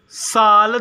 साल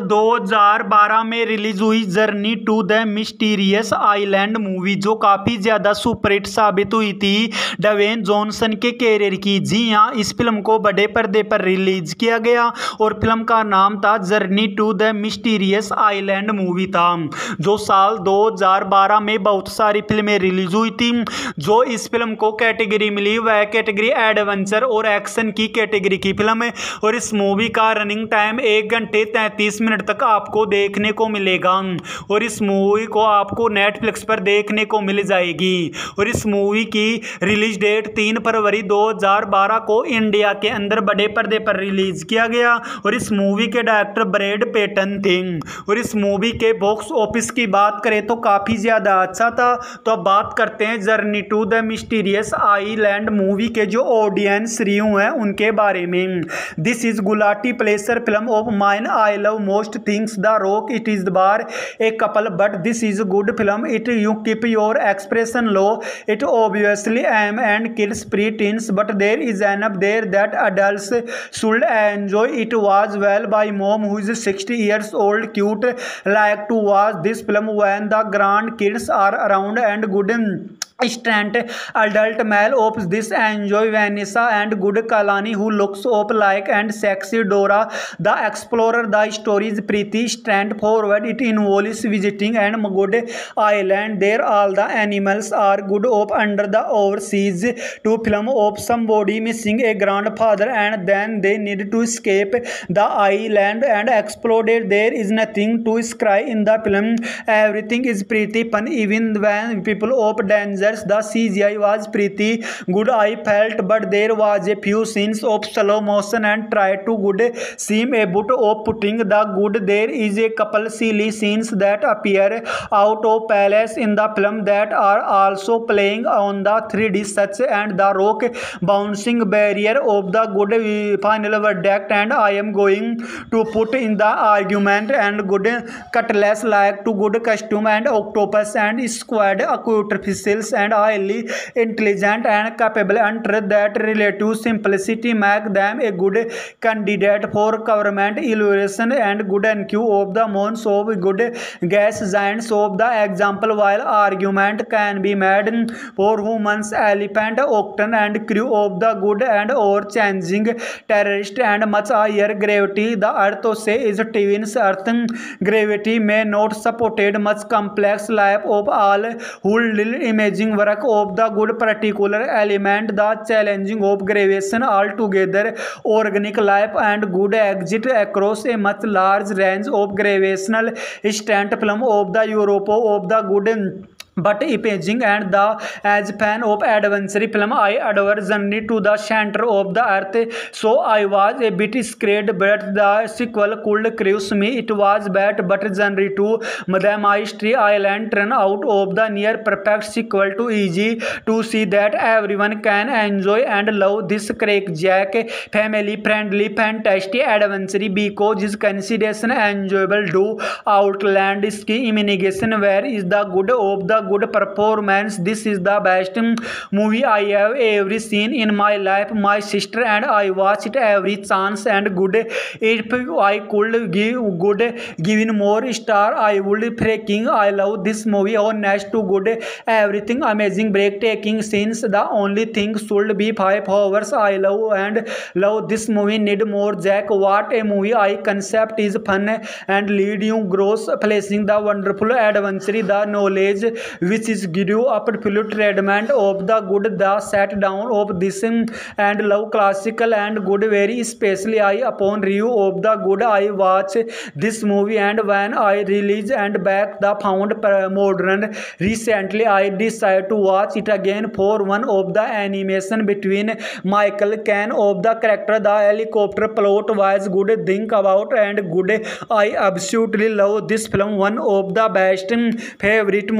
2012 में रिलीज हुई journey to the mysterious island movie, जो काफ़ी ज़्यादा सुपरहिट साबित हुई थी ड्वेन जॉनसन के कैरियर की। जी हाँ, इस फिल्म को बड़े पर्दे पर रिलीज किया गया और फिल्म का नाम था journey to the mysterious island movie था, जो साल 2012 में बहुत सारी फिल्में रिलीज हुई थी। जो इस फिल्म को कैटेगरी मिली वह कैटेगरी एडवेंचर और एक्शन की कैटेगरी की फिल्म है और इस मूवी का रनिंग टाइम 1 घंटे 33 मिनट तक आपको देखने को मिलेगा और इस मूवी को आपको नेटफ्लिक्स पर देखने को मिल जाएगी। और इस मूवी की रिलीज डेट 3 फरवरी 2012 को इंडिया के अंदर बड़े पर्दे पर रिलीज किया गया और इस मूवी के डायरेक्टर ब्रैड पेटन थे। और इस मूवी के बॉक्स ऑफिस की बात करें तो काफ़ी ज़्यादा अच्छा था। तो अब बात करते हैं journey to the mysterious island movie के जो ऑडियंस रिव्यू हैं उनके बारे में। This is guilty pleasure film of mine I love most things The Rock. It is the bar a couple, but this is a good film. It you keep your expression low. It obviously am and kills pre-teens, but there is enough there that adults should enjoy. It was well by mom who is 60 years old. Cute, like to watch this film when the grandkids are around and good. Strength adult male of this enjoy Vanessa and good Kalani who looks up like and sexy Dora the Explorer. The story is pretty straightforward. It involves visiting and good island. There all the animals are good up under the overseas to film of somebody missing a grandfather and then they need to escape the island and exploded. There is nothing to cry in the film. Everything is pretty fun even when people of danger. The CGI was pretty good I felt, but there was a few scenes of slow motion and tried to good seem a bit of putting the good. There is a couple silly scenes that appear out of place in the film that are also playing on the 3D such and the rock bouncing barrier of the good final verdict. And I am going to put in the argument and good cutlass like to good costume and octopus and squad aquatic and highly intelligent and capable under that relative simplicity make them a good candidate for government evaluation and good NQ of the months of good gas giants of the example. While argument can be made for humans, elephant, octon and crew of the good and or changing terrorist and much higher gravity. The earth say is twins earth gravity may not supported much complex life of all who imaging work of the good particular element. The challenging of gravitation altogether organic life and good exit across a much large range of gravitational strength. Film of the Europe of the good but imaging and the as fan of adventure film I adore journey to the center of the earth, so I was a bit scared but the sequel could cruise me. It was bad but journey to Mystery Island turn out of the near perfect sequel to easy to see that everyone can enjoy and love this crackjack family friendly fantastic adventure because his consideration enjoyable do outland ski imagination. Where is the good of the good performance? This is the best movie I have ever seen in my life. My sister and I watch it every chance and good. If I could give good given more star I would freaking I love this movie. Honest to good everything amazing breathtaking scenes. The only thing should be 5 hours. I love and love this movie. Need more Jack. What a movie. I concept is fun and lead you gross placing the wonderful adventure the knowledge which is give you absolute treatment of the good. The set down of this and love classical and good very especially I upon review of the good I watch this movie and when I release and back the found modern recently I decide to watch it again for one of the animation between Michael Caine of the character. The helicopter plot was good think about and good. I absolutely love this film. One of the best favorite movie I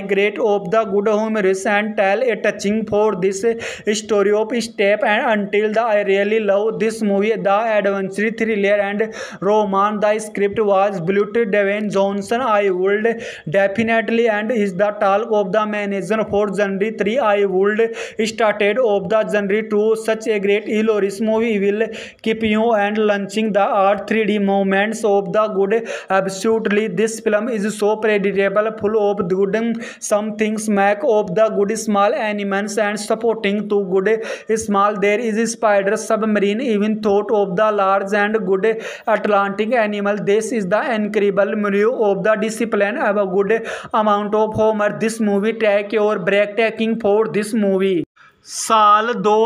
great of the good humorous and tell a touching for this story of step and until the I really love this movie. The adventure thriller and romance. The script was brilliant. Dwayne Johnson I would definitely and is the talk of the manager for genre 3. I would started of the genre 2. Such a great hilarious movie will keep you and launching the art 3D moments of the good. Absolutely, this film is so predictable, full of good. Some things make of the good small animals and supporting to good small. There is spider submarine, even thought of the large and good Atlantic animal. This is the incredible movie of the discipline. Have a good amount of humor. This movie take your breathtaking for this movie. साल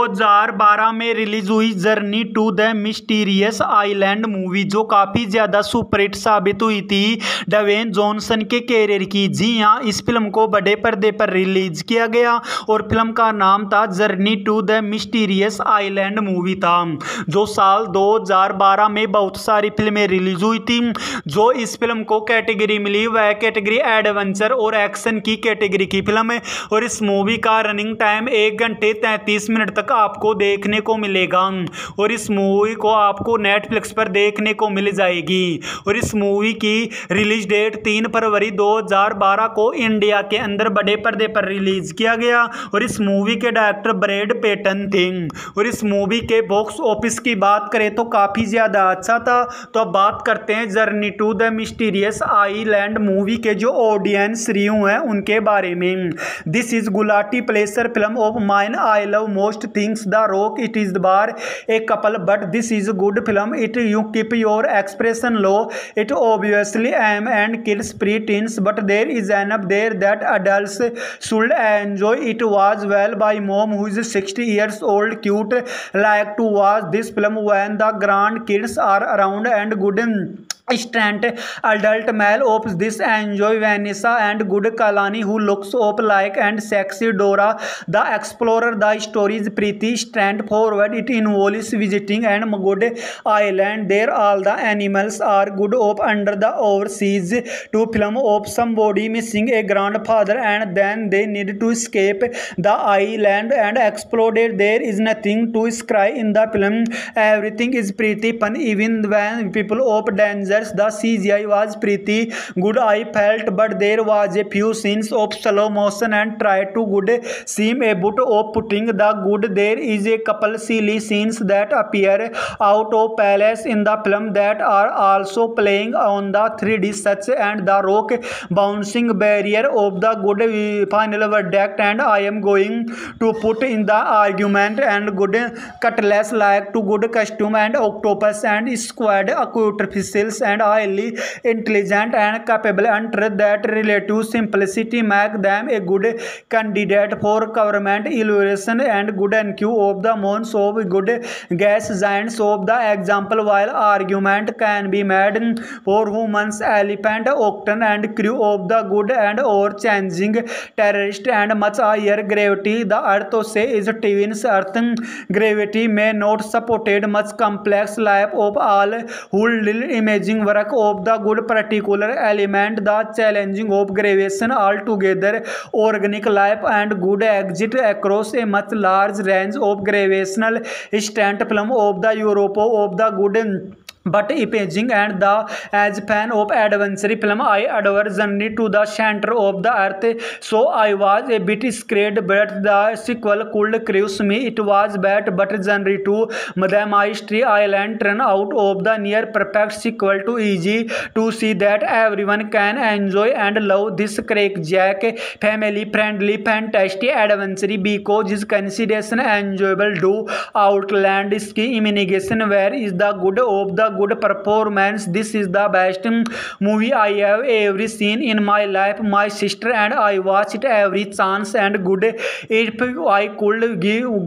2012 में release हुई journey to the mysterious island movie जो काफ़ी ज़्यादा superhit साबित हुई थी Dwayne Johnson के कैरियर की। जी हाँ, इस फिल्म को बड़े पर्दे पर रिलीज किया गया और फिल्म का नाम था journey to the mysterious island movie था, जो साल 2012 में बहुत सारी फिल्में रिलीज हुई थी। जो इस फिल्म को कैटेगरी मिली वह कैटेगरी एडवेंचर और एक्शन की कैटेगरी की फिल्म है और इस मूवी का रनिंग टाइम 1 घंटे 33 मिनट तक आपको देखने को मिलेगा और इस मूवी को आपको नेटफ्लिक्स पर देखने को मिल जाएगी। और इस मूवी की रिलीज डेट 3 फरवरी 2012 को इंडिया के अंदर बड़े पर्दे पर रिलीज किया गया और इस मूवी के डायरेक्टर ब्रैड पेटन थे। और इस मूवी के बॉक्स ऑफिस की बात करें तो काफ़ी ज़्यादा अच्छा था। तो अब बात करते हैं journey to the mysterious island movie के जो ऑडियंस रिव्यू हैं उनके बारे में। This is guilty pleasure film of mine I love most things The Rock. It is the bar a couple, but this is a good film. It you keep your expression low. It obviously am and kills pre-teens, but there is enough there that adults should enjoy. It was well by mom who is 60 years old. Cute, like to watch this film when the grandkids are around and good. Straight adult male of this enjoy Vanessa and good Kalani who looks up like and sexy Dora the Explorer. The story is pretty straightforward. It involves visiting and good island. There all the animals are good up under the overseas to film of somebody missing a grandfather and then they need to escape the island and exploded. There is nothing to cry in the film. Everything is pretty fun even when people of danger. The CGI was pretty good I felt, but there was a few scenes of slow motion and tried to good seem a bit of putting the good. There is a couple silly scenes that appear out of place in the film that are also playing on the 3D such and the rock bouncing barrier of the good final verdict. And I am going to put in the argument and good cutlass like to good costume and octopus and squad artificials and highly intelligent and capable under that relative simplicity make them a good candidate for government evaluation and good NQ of the months of good gas giants of the example. While argument can be made for humans, elephant, octon and crew of the good and or changing terrorist and much higher gravity, the earth say is twins earth gravity may not supported much complex life of all who imaging work of the good particular element the challenging of gravitation altogether organic life and good exit across a much large range of gravitational strength film of the Europe of the good but imaging and the as fan of adventure film I adore journey to the center of the earth, so I was a bit scared but the sequel could cruise me. It was bad but journey to the mystery island turn out of the near perfect sequel to easy to see that everyone can enjoy and love this crackjack family friendly fantastic adventure because his consideration enjoyable do outland ski imagination. Where is the good of the good performance? This is the best movie I have ever seen in my life. My sister and I watch it every chance and good. If I could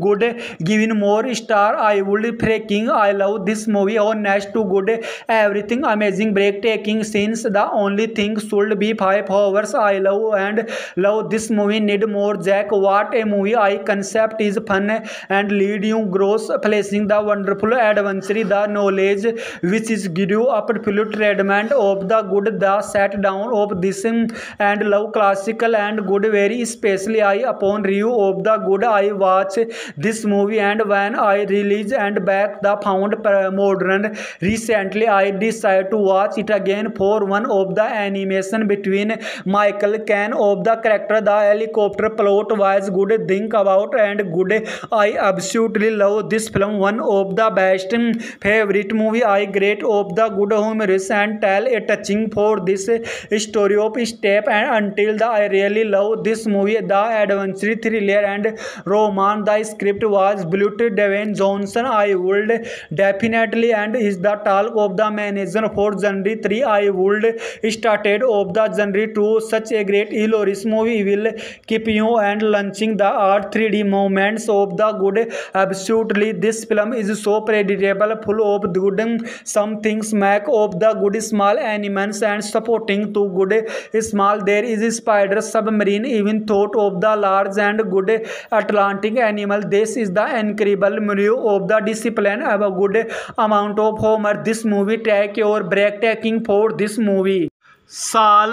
given more star I would freaking I love this movie or next to good everything amazing breathtaking scenes. The only thing should be 5 hours. I love this movie need more Jack. What a movie. I concept is fun and lead you gross placing the wonderful adventure the knowledge which is give absolute treatment of the good. The set down of this and love classical and good very especially I upon review of the good. I watch this movie and when I release and back the found modern recently I decided to watch it again for one of the animation between Michael Caine of the character. The helicopter plot was good think about and good. I absolutely love this film, one of the best favorite movie I great of the good humorous and tell a touching for this story of step and until the I really love this movie. The adventure thriller and romance, the script was brilliant. Dwayne Johnson I would definitely and is the talk of the manager for genre 3. I would started of the genre 2. Such a great hilarious movie will keep you and launching the art 3D moments of the good. Absolutely this film is so predictable full of good. Some things make of the good small animals and supporting to good small. There is a spider submarine even thought of the large and good Atlantic animal. This is the incredible movie of the discipline of a good amount of humor. This movie take your breathtaking for this movie. साल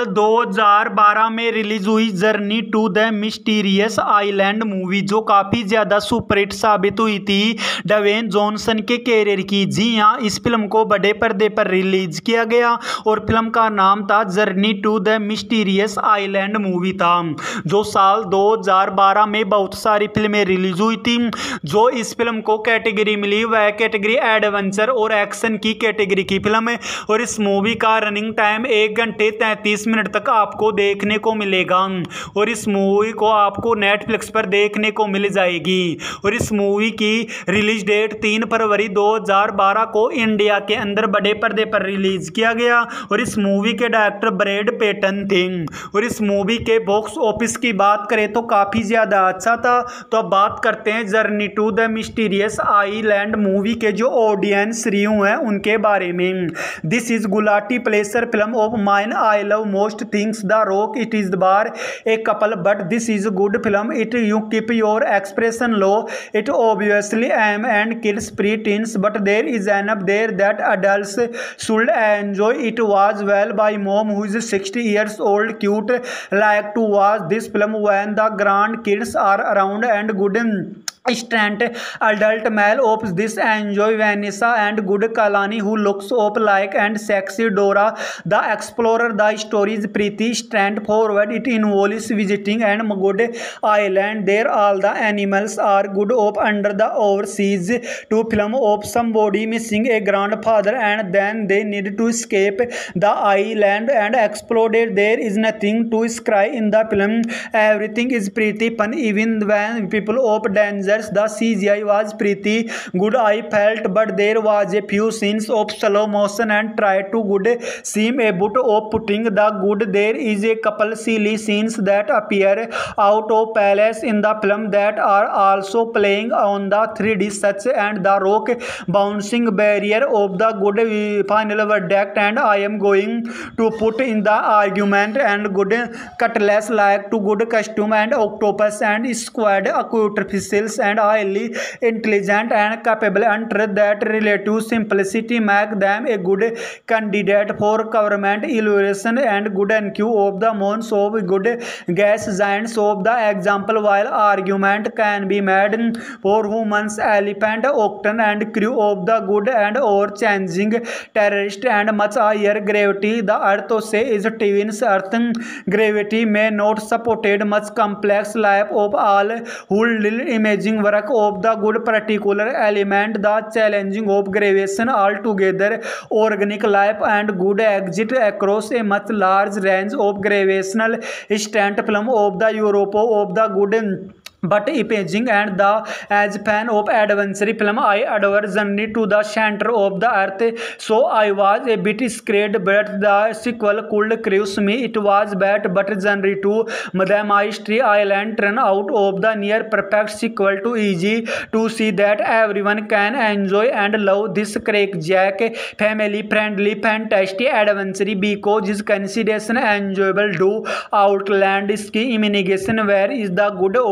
2012 में release हुई journey to the mysterious island movie जो काफ़ी ज़्यादा superhit साबित हुई थी Dwayne Johnson के कैरियर की। जी हाँ, इस फिल्म को बड़े पर्दे पर रिलीज किया गया और फिल्म का नाम था journey to the mysterious island movie था, जो साल 2012 में बहुत सारी फिल्में रिलीज हुई थी। जो इस फिल्म को कैटेगरी मिली वह कैटेगरी एडवेंचर और एक्शन की कैटेगरी की फिल्म है और इस मूवी का रनिंग टाइम 1 घंटे 33 मिनट तक आपको देखने को मिलेगा और इस मूवी को आपको नेटफ्लिक्स पर देखने को मिल जाएगी। और इस मूवी की रिलीज डेट 3 फरवरी 2012 को इंडिया के अंदर बड़े पर्दे पर रिलीज किया गया और इस मूवी के डायरेक्टर ब्रैड पेटन थे। और इस मूवी के बॉक्स ऑफिस की बात करें तो काफ़ी ज़्यादा अच्छा था। तो अब बात करते हैं journey to the mysterious island movie के जो ऑडियंस रिव्यू हैं उनके बारे में। This is guilty pleasure film of mine I love most things The Rock. It is bar a couple, but this is a good film. It you keep your expression low. It obviously am and kids pre-teens, but there is enough there that adults should enjoy. It was well by mom who is 60 years old. Cute, like to watch this film when the grandkids are around and good. Straight adult male of this enjoy Vanessa and good Kalani who looks up like and sexy Dora the Explorer. The story is pretty straightforward. It involves visiting and good island. There all the animals are good up under the overseas to film of somebody missing a grandfather and then they need to escape the island and exploded. There is nothing to cry in the film. Everything is pretty fun even when people of danger. The CGI was pretty good I felt, but there was a few scenes of slow motion and tried to good seem a bit of putting the good. There is a couple silly scenes that appear out of place in the film that are also playing on the 3D such and the rock bouncing barrier of the good final verdict. And I am going to put in the argument and good cutlass like to good costume and octopus and squad artificials and highly intelligent and capable under that relative simplicity make them a good candidate for government evaluation and good NQ of the months of good gas giants of the example. While argument can be made for humans, elephant, octon and crew of the good and or changing terrorist and much higher gravity, the earth say is twins earth gravity may not supported much complex life of all who imaging work of the good particular element, the challenging of gravitation altogether organic life and good exit across a much large range of gravitational strength. Film of the Europe of the good but imaging and the as fan of adventure film I adore journey to the center of the earth, so I was a bit scared but the sequel could cruise me. It was bad but journey to the mystery island turn out of the near perfect sequel to easy to see that everyone can enjoy and love this crackjack family friendly fantastic adventure because his consideration enjoyable do outland ski imagination. Where is the good of the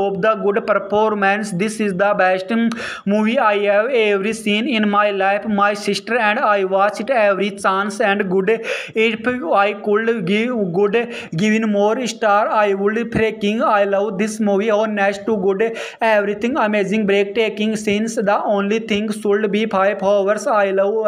good performance. This is the best movie I have ever seen in my life. My sister and I watch it every chance and good. If I could given more star, I would freaking. I love this movie. Honest to good, everything amazing, breathtaking scenes. The only thing should be 5 hours. I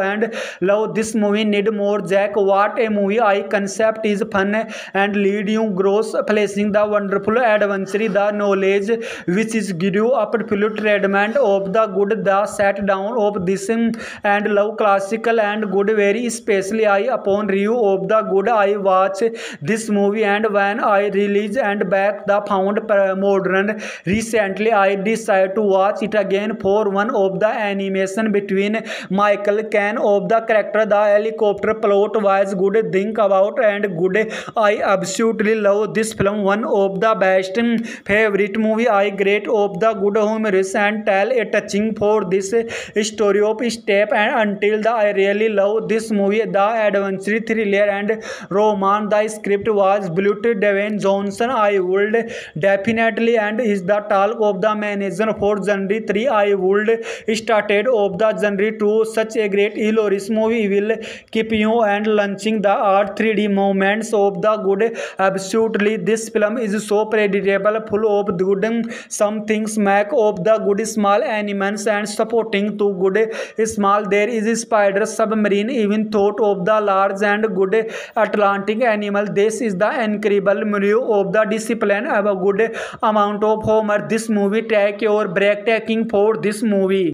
love this movie. Need more Jack. What a movie! I concept is fun and lead you gross placing the wonderful adventure, the knowledge which is give you absolute treatment of the good, the set down of this and love classical and good very especially. I upon review of the good I watch this movie and when I release and back the found modern recently I decided to watch it again for one of the animation between Michael Caine of the character. The helicopter plot was good think about and good. I absolutely love this film. One of the best favorite movie. I great of the good humorous and tell a touching for this story of step and until the I really love this movie. The adventure thriller and romance. The script was brilliant. Dwayne Johnson I would definitely and is the talk of the manager for genre 3. I would started of the genre 2. Such a great hilarious movie will keep you and launching the art 3D moments of the good. Absolutely this film is so predictable full of good. Some things make of the good small animals and supporting to good small. There is a spider submarine even thought of the large and good Atlantic animal. This is the incredible milieu of the discipline have a good amount of humor. This movie take your breathtaking for this movie.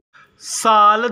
साल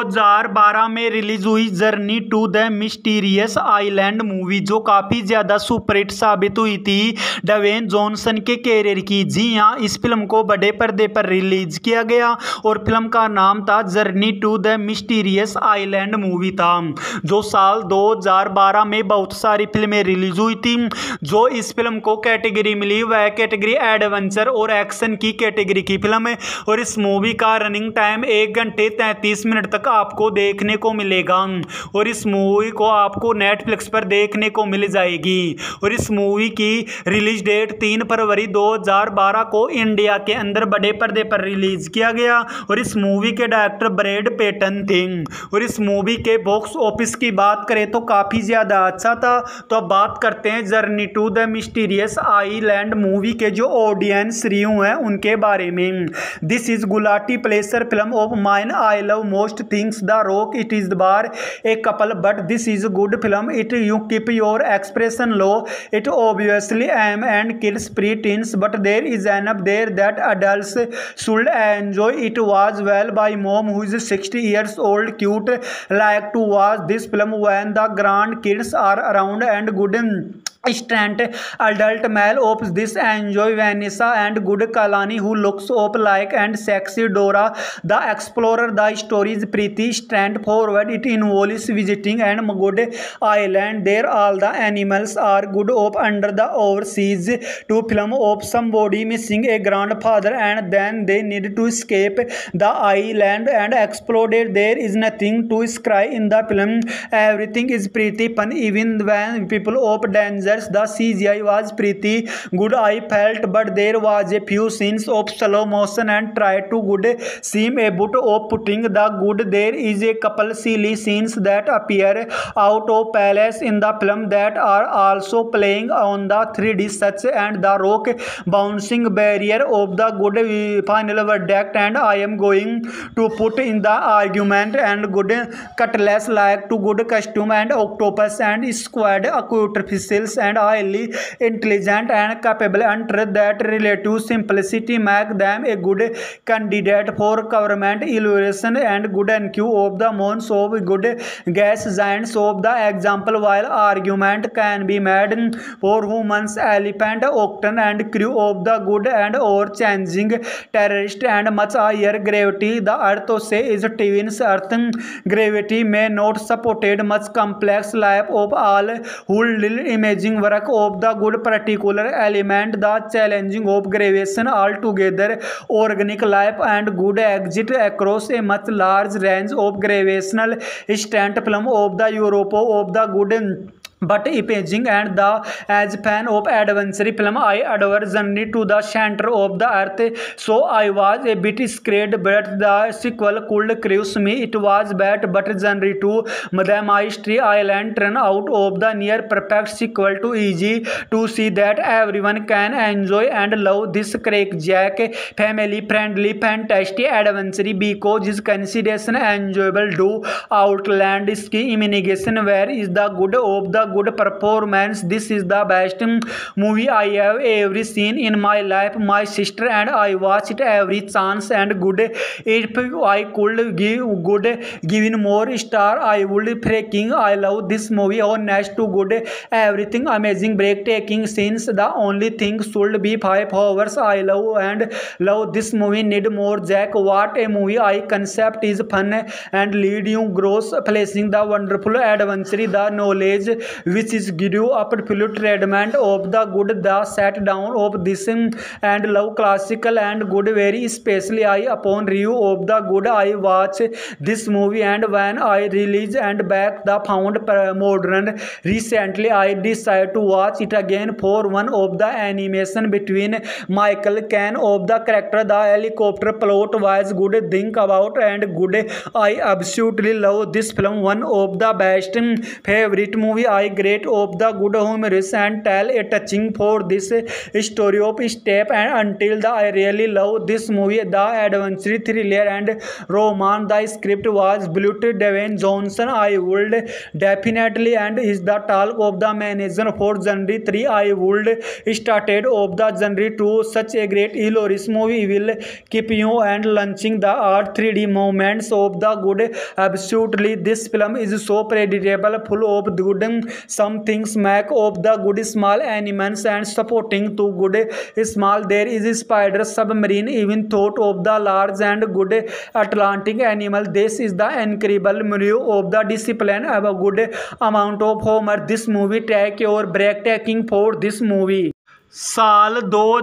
2012 में release हुई journey to the mysterious island movie जो काफ़ी ज़्यादा superhit साबित हुई थी Dwayne Johnson के कैरियर की। जी हाँ, इस फिल्म को बड़े पर्दे पर रिलीज किया गया और फिल्म का नाम था journey to the mysterious island movie था जो साल 2012 में बहुत सारी फिल्में रिलीज हुई थी। जो इस फिल्म को कैटेगरी मिली वह कैटेगरी एडवेंचर और एक्शन की कैटेगरी की फिल्म है और इस मूवी का रनिंग टाइम 1 घंटे 33 मिनट तक आपको देखने को मिलेगा और इस मूवी को आपको नेटफ्लिक्स पर देखने को मिल जाएगी। और इस मूवी की रिलीज डेट 3 फरवरी 2012 को इंडिया के अंदर बड़े पर्दे पर रिलीज किया गया और इस मूवी के डायरेक्टर ब्रैड पेटन थे। और इस मूवी के बॉक्स ऑफिस की बात करें तो काफ़ी ज़्यादा अच्छा था। तो अब बात करते हैं journey to the mysterious island movie के जो ऑडियंस रिव्यू हैं उनके बारे में। This is guilty pleasure film of mine I love most things The Rock. It is bar a couple, but this is a good film. It you keep your expression low. It obviously am and kills pre-teens, but there is enough there that adults should enjoy. It was well by mom who is 60 years old. Cute, like to watch this film when the grandkids are around and good. Straight adult male of this enjoy Vanessa and good Kalani who looks up like and sexy Dora the Explorer. The story is pretty straightforward. It involves visiting and good island. There all the animals are good up under the overseas to film of somebody missing a grandfather and then they need to escape the island and exploded. There is nothing to cry in the film. Everything is pretty fun even when people of danger. The CGI was pretty good I felt, but there was a few scenes of slow motion and tried to good seem a bit of putting the good. There is a couple silly scenes that appear out of place in the film that are also playing on the 3D such and the rock bouncing barrier of the good final verdict. And I am going to put in the argument and good cutlass like to good costume and octopus and squad artificials and highly intelligent and capable under that relative simplicity make them a good candidate for government evaluation and good NQ of the months of good gas giants of the example. While argument can be made for humans, elephant, octon and crew of the good and or changing terrorist and much higher gravity. The earth say is twins earth gravity may not supported much complex life of all who little imaging work of the good particular element. The challenging of gravitation altogether organic life and good exit across a much large range of gravitational strength film of the Europe of the good but imaging and the as fan of adventure film I adore journey to the center of the earth, so I was a bit scared, but the sequel could cruise me. It was bad, but journey to the Mystery Island turned out of the near perfect sequel to easy to see that everyone can enjoy and love this crackjack family friendly fantastic adventure because his consideration enjoyable to outland ski imagination. Where is the good of the good performance? This is the best movie I have ever seen in my life. My sister and I watch it every chance and good. If I could given more star, I would freaking. I love this movie. Honest to good, everything amazing, breathtaking scenes. The only thing should be 5 hours. I love this movie. Need more Jack. What a movie! I concept is fun and lead you gross placing the wonderful adventure, the knowledge which is give you absolute treatment of the good, the set down of this and love classical and good very especially. I upon review of the good I watch this movie and when I release and back the found modern recently I decided to watch it again for one of the animation between Michael Caine of the character. The helicopter plot was good think about and good. I absolutely love this film, one of the best favorite movie I great of the good humorous and tell a touching for this story of step and until the I really love this movie. The adventure thriller and romance, the script was brilliant. Dwayne Johnson I would definitely and is the talk of the manager for genre 3. I would started of the genre 2. Such a great hilarious movie will keep you and launching the art 3D moments of the good. Absolutely, this film is so predictable, full of good. Some things make of the good small animals and supporting to good small. There is a spider submarine, even thought of the large and good Atlantic animal. This is the incredible mirror of the discipline of a good amount of humor. This movie take your breathtaking for this movie. साल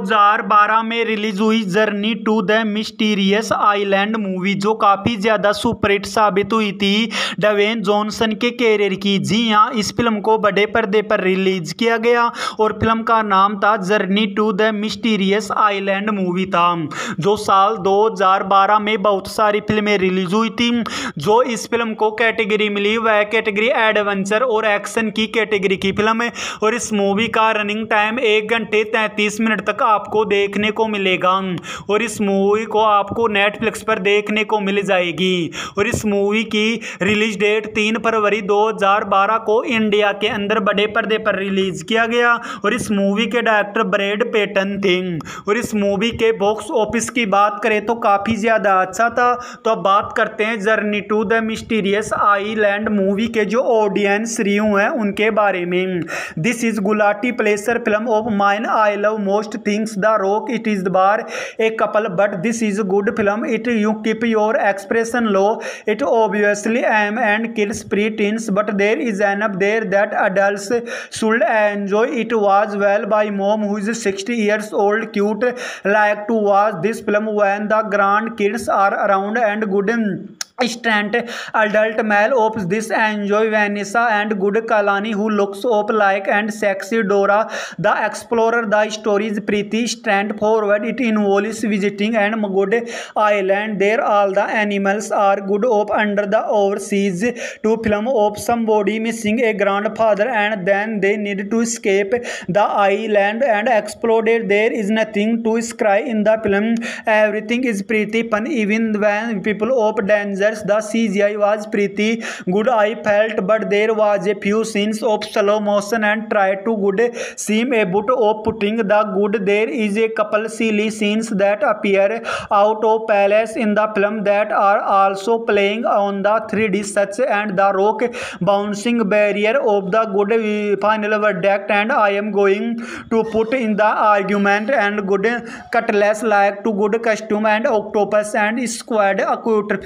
2012 में release हुई journey to the mysterious island movie जो काफ़ी ज़्यादा superhit साबित हुई थी Dwayne Johnson के कैरियर की। जी हाँ, इस फिल्म को बड़े पर्दे पर रिलीज किया गया और फिल्म का नाम था journey to the mysterious island movie था, जो साल 2012 में बहुत सारी फिल्में रिलीज हुई थी। जो इस फिल्म को कैटेगरी मिली वह कैटेगरी एडवेंचर और एक्शन की कैटेगरी की फिल्म है और इस मूवी का रनिंग टाइम 1 घंटे 33 मिनट तक आपको देखने को मिलेगा और इस मूवी को आपको नेटफ्लिक्स पर देखने को मिल जाएगी। और इस मूवी की रिलीज डेट 3 फरवरी 2012 को इंडिया के अंदर बड़े पर्दे पर रिलीज किया गया और इस मूवी के डायरेक्टर ब्रैड पेटन थे। और इस मूवी के बॉक्स ऑफिस की बात करें तो काफ़ी ज़्यादा अच्छा था। तो अब बात करते हैं journey to the mysterious island movie के जो ऑडियंस रिव्यू हैं उनके बारे में। This is guilty pleasure film of mine I love most things The Rock. It is the bar a couple, but this is a good film. It you keep your expression low. It obviously am and kills pre-teens, but there is enough there that adults should enjoy. It was well by mom who is 60 years old. Cute like to watch this film when the grandkids are around and good. Straight adult male of this enjoy Vanessa and good Kalani who looks up like and sexy Dora the Explorer. The story is pretty straightforward. It involves visiting and good island. There all the animals are good up under the overseas to film of somebody missing a grandfather and then they need to escape the island and exploded. There is nothing to cry in the film. Everything is pretty fun even when people of danger. The CGI was pretty good I felt, but there was a few scenes of slow motion and tried to good seem a bit of putting the good. There is a couple silly scenes that appear out of place in the film that are also playing on the 3D such and the rock bouncing barrier of the good final verdict. And I am going to put in the argument and good cutlass like to good costume and octopus and squad aquatic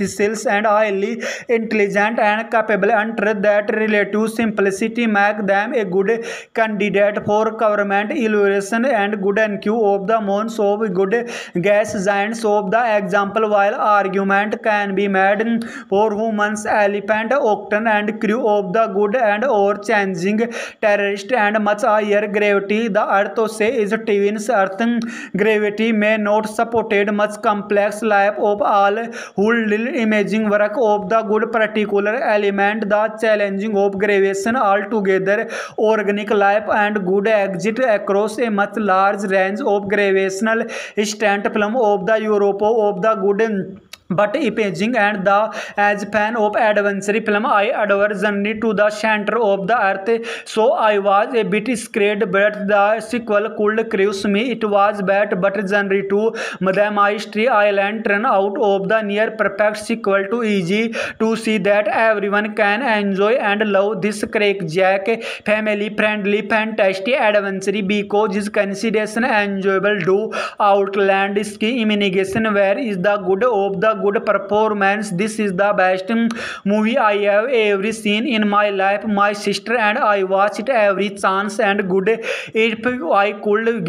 and highly intelligent and capable, enter that relative simplicity make them a good candidate for government evaluation and good IQ of the months of good gas giants of the example. While argument can be made for humans, elephant, octane and crew of the good and or changing terrorist and much higher gravity. The earth say is twins. Earth gravity may not supported much complex life of all whole little imaging work of the good particular element. The challenging of gravitation altogether organic life and good exit across a much large range of gravitational extent. Film of the Europe of the good but imaging and the as fan of adventure film I adore journey to the center of the earth, so I was a bit scared but the sequel could cruise me. It was bad but journey to Mystery Island turned out of the near perfect sequel to easy to see that everyone can enjoy and love this crackjack family friendly fantastic adventure because his consideration enjoyable do outland ski imagination. Where is the good of the good performance? This is the best movie I have ever seen in my life. My sister and I watch it every chance and good. If I could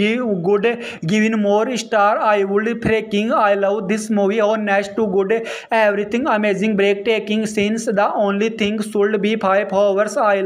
given more star I would freaking I love this movie. Honest to good everything amazing breathtaking scenes. The only thing should be 5 hours. I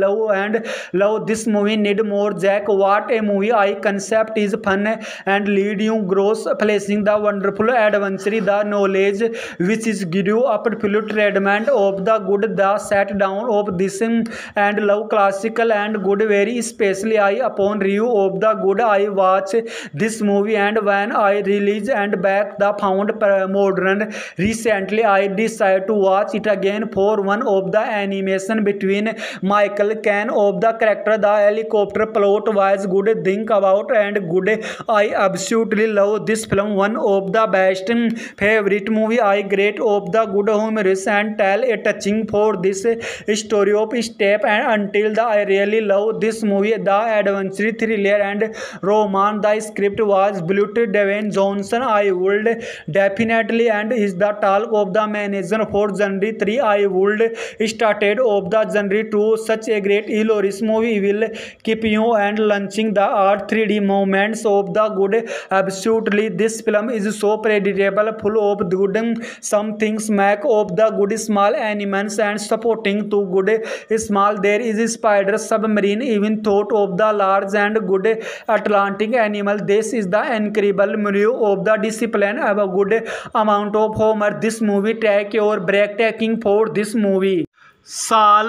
love this movie. Need more Jack. What a movie. I concept is fun and lead you gross placing the wonderful adventure the knowledge which is give you absolute treatment of the good. The set down of this and love classical and good very especially I upon review of the good I watch this movie and when I release and back the found modern recently I decided to watch it again for one of the animation between Michael Caine of the character. The helicopter plot was good think about and good. I absolutely love this film. One of the best favorite movie I great of the good humorous and tell a touching for this story of step and until the I really love this movie. The adventure thriller and romance. The script was brilliant. Dwayne Johnson I would definitely and is the talk of the manager for genre 3. I would started of the genre 2. Such a great hilarious movie will keep you and launching the art 3D moments of the good. Absolutely this film is so predictable full of good. Some things make of the good small animals and supporting to good small. There is a spider submarine even thought of the large and good Atlantic animal. This is the incredible review of the discipline of a good amount of humor. This movie take your breathtaking for this movie. साल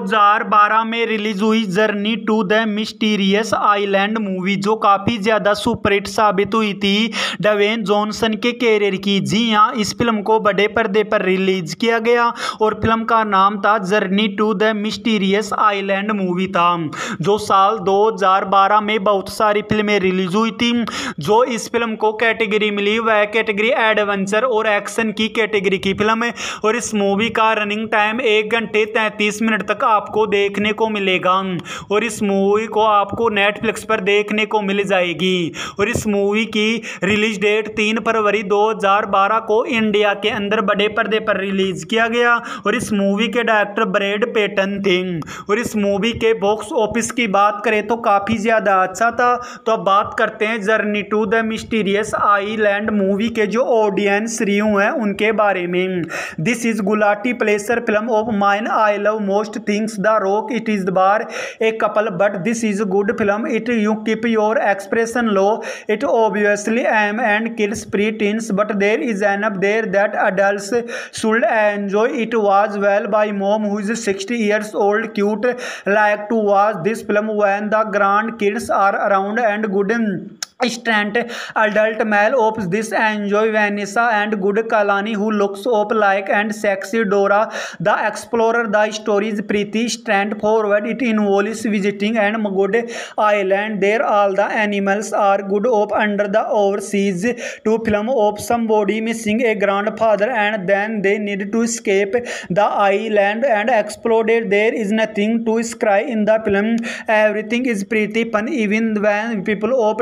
2012 में release हुई journey to the mysterious island movie जो काफ़ी ज़्यादा superhit साबित हुई थी Dwayne Johnson के कैरियर की। जी हाँ, इस फिल्म को बड़े पर्दे पर रिलीज किया गया और फिल्म का नाम था journey to the mysterious island movie था जो साल 2012 में बहुत सारी फिल्में रिलीज हुई थी। जो इस फिल्म को कैटेगरी मिली वह कैटेगरी एडवेंचर और एक्शन की कैटेगरी की फिल्म है और इस मूवी का रनिंग टाइम 1 घंटे 33 मिनट तक आपको देखने को मिलेगा और इस मूवी को आपको नेटफ्लिक्स पर देखने को मिल जाएगी। और इस मूवी की रिलीज डेट 3 फरवरी 2012 को इंडिया के अंदर बड़े पर्दे पर रिलीज किया गया और इस मूवी के डायरेक्टर ब्रैड पेटन थे। और इस मूवी के बॉक्स ऑफिस की बात करें तो काफ़ी ज़्यादा अच्छा था। तो अब बात करते हैं journey to the mysterious island movie के जो ऑडियंस रिव्यू हैं उनके बारे में। This is guilty pleasure film of mine I love most things The Rock. It is the bar a couple but this is a good film. It you keep your expression low. It obviously am and kills pre-teens but there is enough there that adults should enjoy. It was well by mom who is 60 years old cute like to watch this film when the grandkids are around and good strength adult male of this enjoy Vanessa and good Kalani who looks up like and sexy Dora the Explorer. The story is pretty straightforward. It involves visiting and good island. There all the animals are good up under the overseas to film of somebody missing a grandfather and then they need to escape the island and exploded. There is nothing to cry in the film. Everything is pretty fun even when people of danger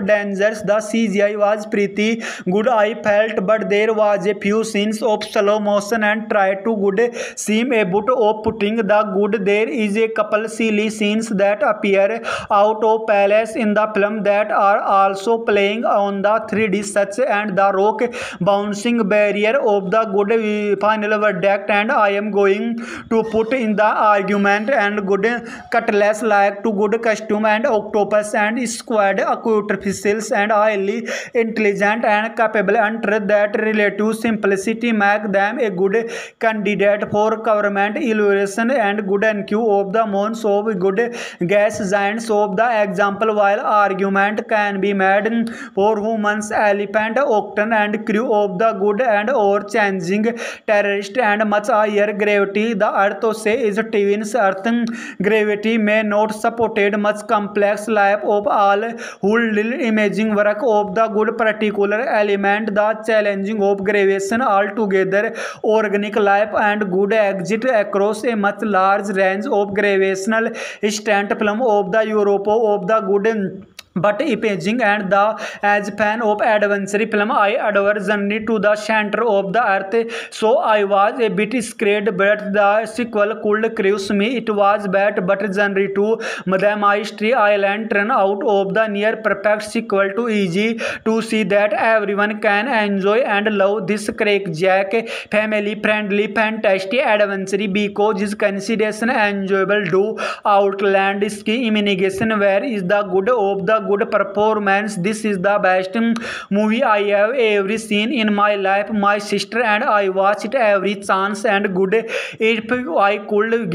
measures, the CGI was pretty good, I felt, but there was a few scenes of slow motion and tried to good seem a bit of putting the good. There is a couple silly scenes that appear out of place in the film that are also playing on the 3D such and the rock bouncing barrier of the good final verdict, and I am going to put in the argument and good cutlass like to good costume and octopus and squad officials and highly intelligent and capable under that relative simplicity make them a good candidate for government evaluation and good NQ of the months of good gas giants of the example. While argument can be made for humans, elephant, octane and crew of the good and or changing terrorist and much higher gravity, the earth say is twins earth gravity may not supported much complex life of all whole little imaging work of the good particular element, the challenging of gravitation altogether organic life and good exit across a much large range of gravitational extent film of the Europe of the good but imaging and the as fan of adventure film I adore journey to the center of the earth, so I was a bit scared but the sequel could cruise me. It was bad but journey to the Mystery Island turned out of the near perfect sequel to easy to see that everyone can enjoy and love this crackjack family friendly fantastic adventure because his consideration enjoyable do outland ski imagination. Where is the good of the good performance? This is the best movie I have ever seen in my life. My sister and I watch it every chance and good. If I could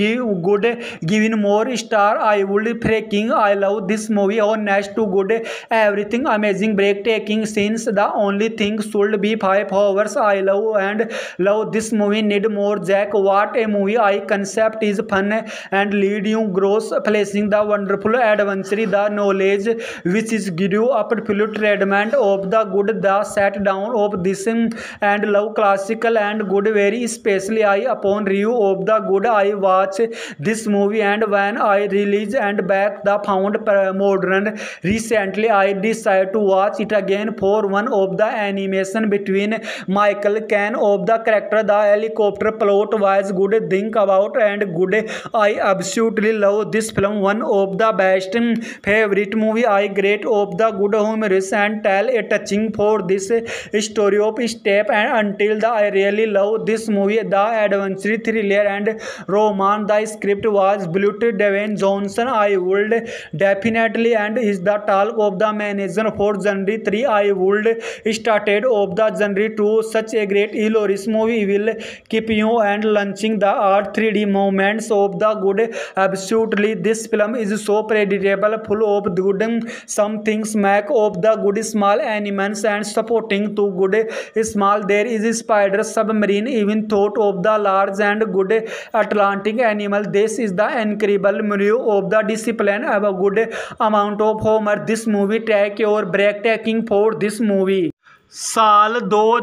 given more star, I would freaking I love this movie. Honest to good, everything amazing, breathtaking scenes. The only thing should be 5 hours. I love this movie. Need more Jack. What a movie! I concept is fun and lead you gross placing the wonderful adventure, the knowledge which is give you absolute treatment of the good, the set down of this and love classical and good very especially I upon review of the good I watch this movie and when I release and back the found modern recently I decided to watch it again for one of the animation between Michael Caine of the character. The helicopter plot was good think about and good. I absolutely love this film, one of the best favorite movie I great of the good humorous and tell a touching for this story of step and until the I really love this movie, the adventure thriller and romance. The script was brilliant. Dwayne Johnson I would definitely and is the talk of the manager for genre 3. I would started of the genre 2. Such a great hilarious movie will keep you and launching the art 3D moments of the good. Absolutely this film is so predictable, full of good. Some things make of the good small animals and supporting to good small. There is spider submarine even thought of the large and good Atlantic animal. This is the incredible movie of the discipline of a good amount of humor. This movie take your breathtaking for this movie. साल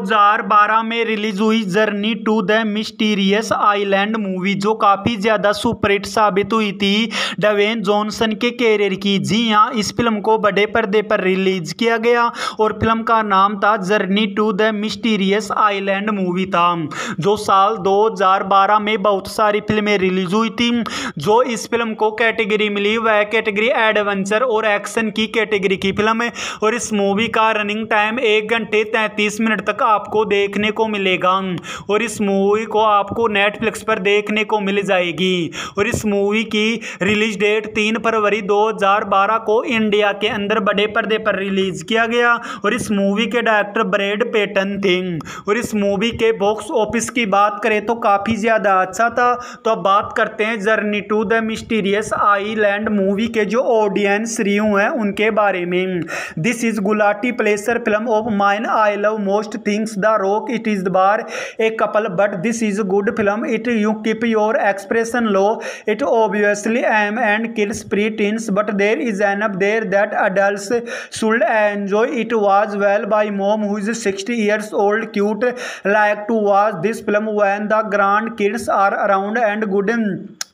2012 में release हुई journey to the mysterious island movie जो काफ़ी ज़्यादा superhit साबित हुई थी Dwayne Johnson के कैरियर की। जी हाँ, इस फिल्म को बड़े पर्दे पर रिलीज किया गया और फिल्म का नाम था journey to the mysterious island movie था, जो साल 2012 में बहुत सारी फिल्में रिलीज हुई थी। जो इस फिल्म को कैटेगरी मिली वह कैटेगरी एडवेंचर और एक्शन की कैटेगरी की फिल्म है और इस मूवी का रनिंग टाइम 1 घंटे 33 मिनट तक आपको देखने को मिलेगा और इस मूवी को आपको नेटफ्लिक्स पर देखने को मिल जाएगी। और इस मूवी की रिलीज डेट 3 फरवरी 2012 को इंडिया के अंदर बड़े पर्दे पर रिलीज किया गया और इस मूवी के डायरेक्टर ब्रैड पेटन थे। और इस मूवी के बॉक्स ऑफिस की बात करें तो काफ़ी ज़्यादा अच्छा था। तो अब बात करते हैं journey to the mysterious island movie के जो ऑडियंस रिव्यू हैं उनके बारे में। This is guilty pleasure film of mine I love most things The Rock. It is bar a couple, but this is a good film. It you keep your expression low. It obviously am and kids pre-teens, but there is enough there that adults should enjoy. It was well by mom who is 60 years old. Cute like to watch this film when the grandkids are around and good.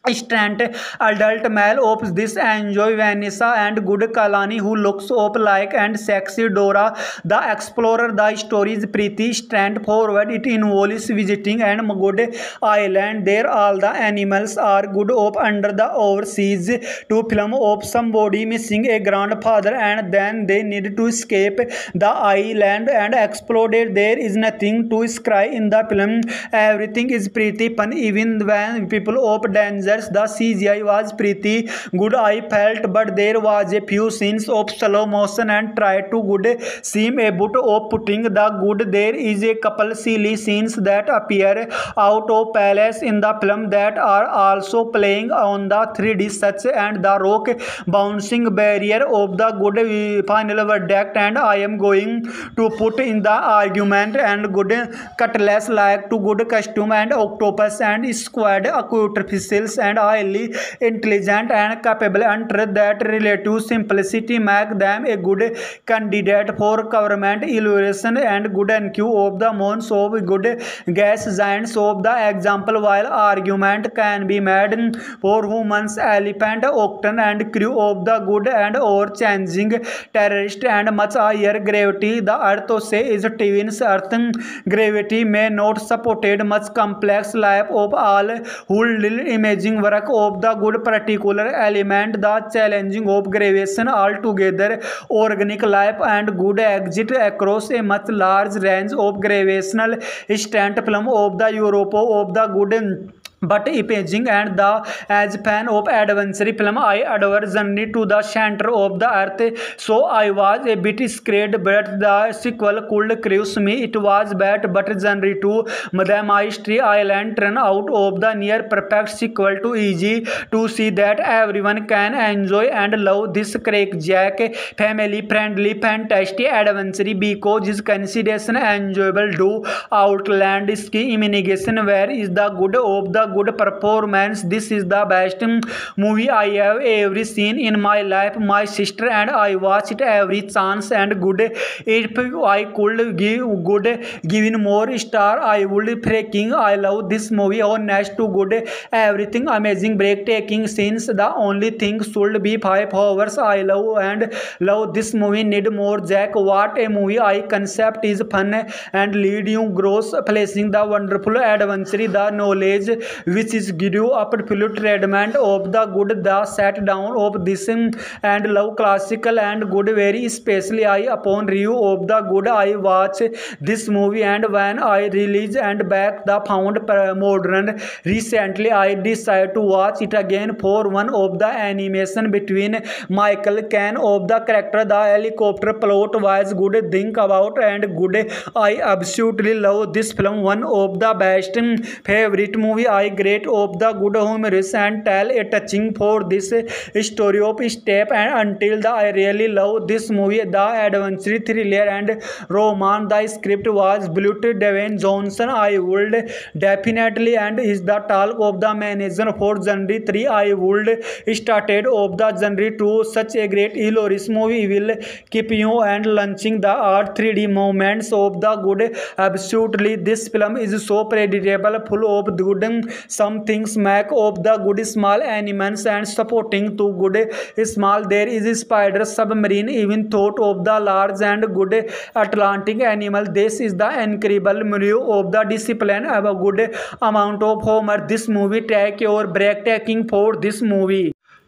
straight adult male of this enjoy Vanessa and good Kalani who looks up like and sexy Dora the Explorer. The story is pretty straightforward. It involves visiting and good island. There all the animals are good up under the overseas to film of somebody missing a grandfather and then they need to escape the island and exploded. There is nothing to scry in the film. Everything is pretty fun even when people of danger. The CGI was pretty good I felt, but there was a few scenes of slow motion and tried to good seem a bit of putting the good. There is a couple silly scenes that appear out of place in the film that are also playing on the 3D such and the rock bouncing barrier of the good final verdict, and I am going to put in the argument and good cutlass like to good costume and octopus and squad artificials and highly intelligent and capable under that relative simplicity make them a good candidate for government evaluation and good NQ of the months of good gas giants of the example. While argument can be made for humans, elephant, octon and crew of the good and or changing terrorist and much higher gravity, the earth say is twins earth gravity may not supported much complex life of all who imaging work of the good particular element the challenging of gravitation altogether organic life and good exit across a much large range of gravitational strength film of the Europe of the good but imaging and the as fan of adventure film I adore journey to the center of the earth, so I was a bit scared but the sequel could cruise me. It was bad but journey to Mystery Island turned out of the near perfect sequel to easy to see that everyone can enjoy and love this crackjack family friendly fantastic adventure because his consideration enjoyable do outland ski imagination. Where is the good of the good performance? This is the best movie I have ever seen in my life. My sister and I watched it every chance and good. If I could give good given more star I would freaking I love this movie. Honest to good everything amazing breathtaking scenes. The only thing should be 5 hours. I love and love this movie. Need more Jack. What a movie. I concept is fun and lead you gross placing the wonderful adventure the knowledge which is give you absolute treatment of the good the set down of this and love classical and good very especially I upon review of the good I watch this movie and when I release and back the found modern recently I decided to watch it again for one of the animation between Michael Caine of the character. The helicopter plot was good think about and good. I absolutely love this film. One of the best favorite movie I great of the good humorous and tell a touching for this story of step and until the I really love this movie. The adventure thriller and romance. The script was brilliant. Dwayne Johnson I would definitely and is the talk of the manager for genre 3. I would started of the genre 2. Such a great hilarious movie will keep you and launching the art 3D moments of the good. Absolutely this film is so predictable full of good. Some things make of the good small animals and supporting to good small. There is a spider submarine even thought of the large and good Atlantic animal. This is the incredible milieu of the discipline of a good amount of humor. This movie take your breathtaking for this movie.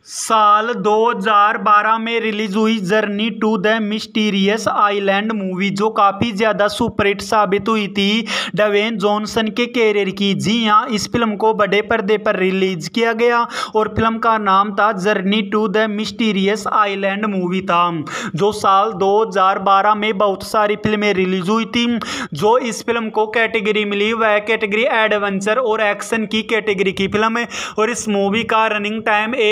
साल 2012 में release हुई journey to the mysterious island movie जो काफ़ी ज़्यादा superhit साबित हुई थी Dwayne Johnson के कैरियर की। जी हाँ, इस फिल्म को बड़े पर्दे पर रिलीज किया गया और फिल्म का नाम था journey to the mysterious island movie था, जो साल 2012 में बहुत सारी फिल्में रिलीज हुई थी। जो इस फिल्म को कैटेगरी मिली वह कैटेगरी एडवेंचर और एक्शन की कैटेगरी की फिल्म है और इस मूवी का रनिंग टाइम 1 घंटे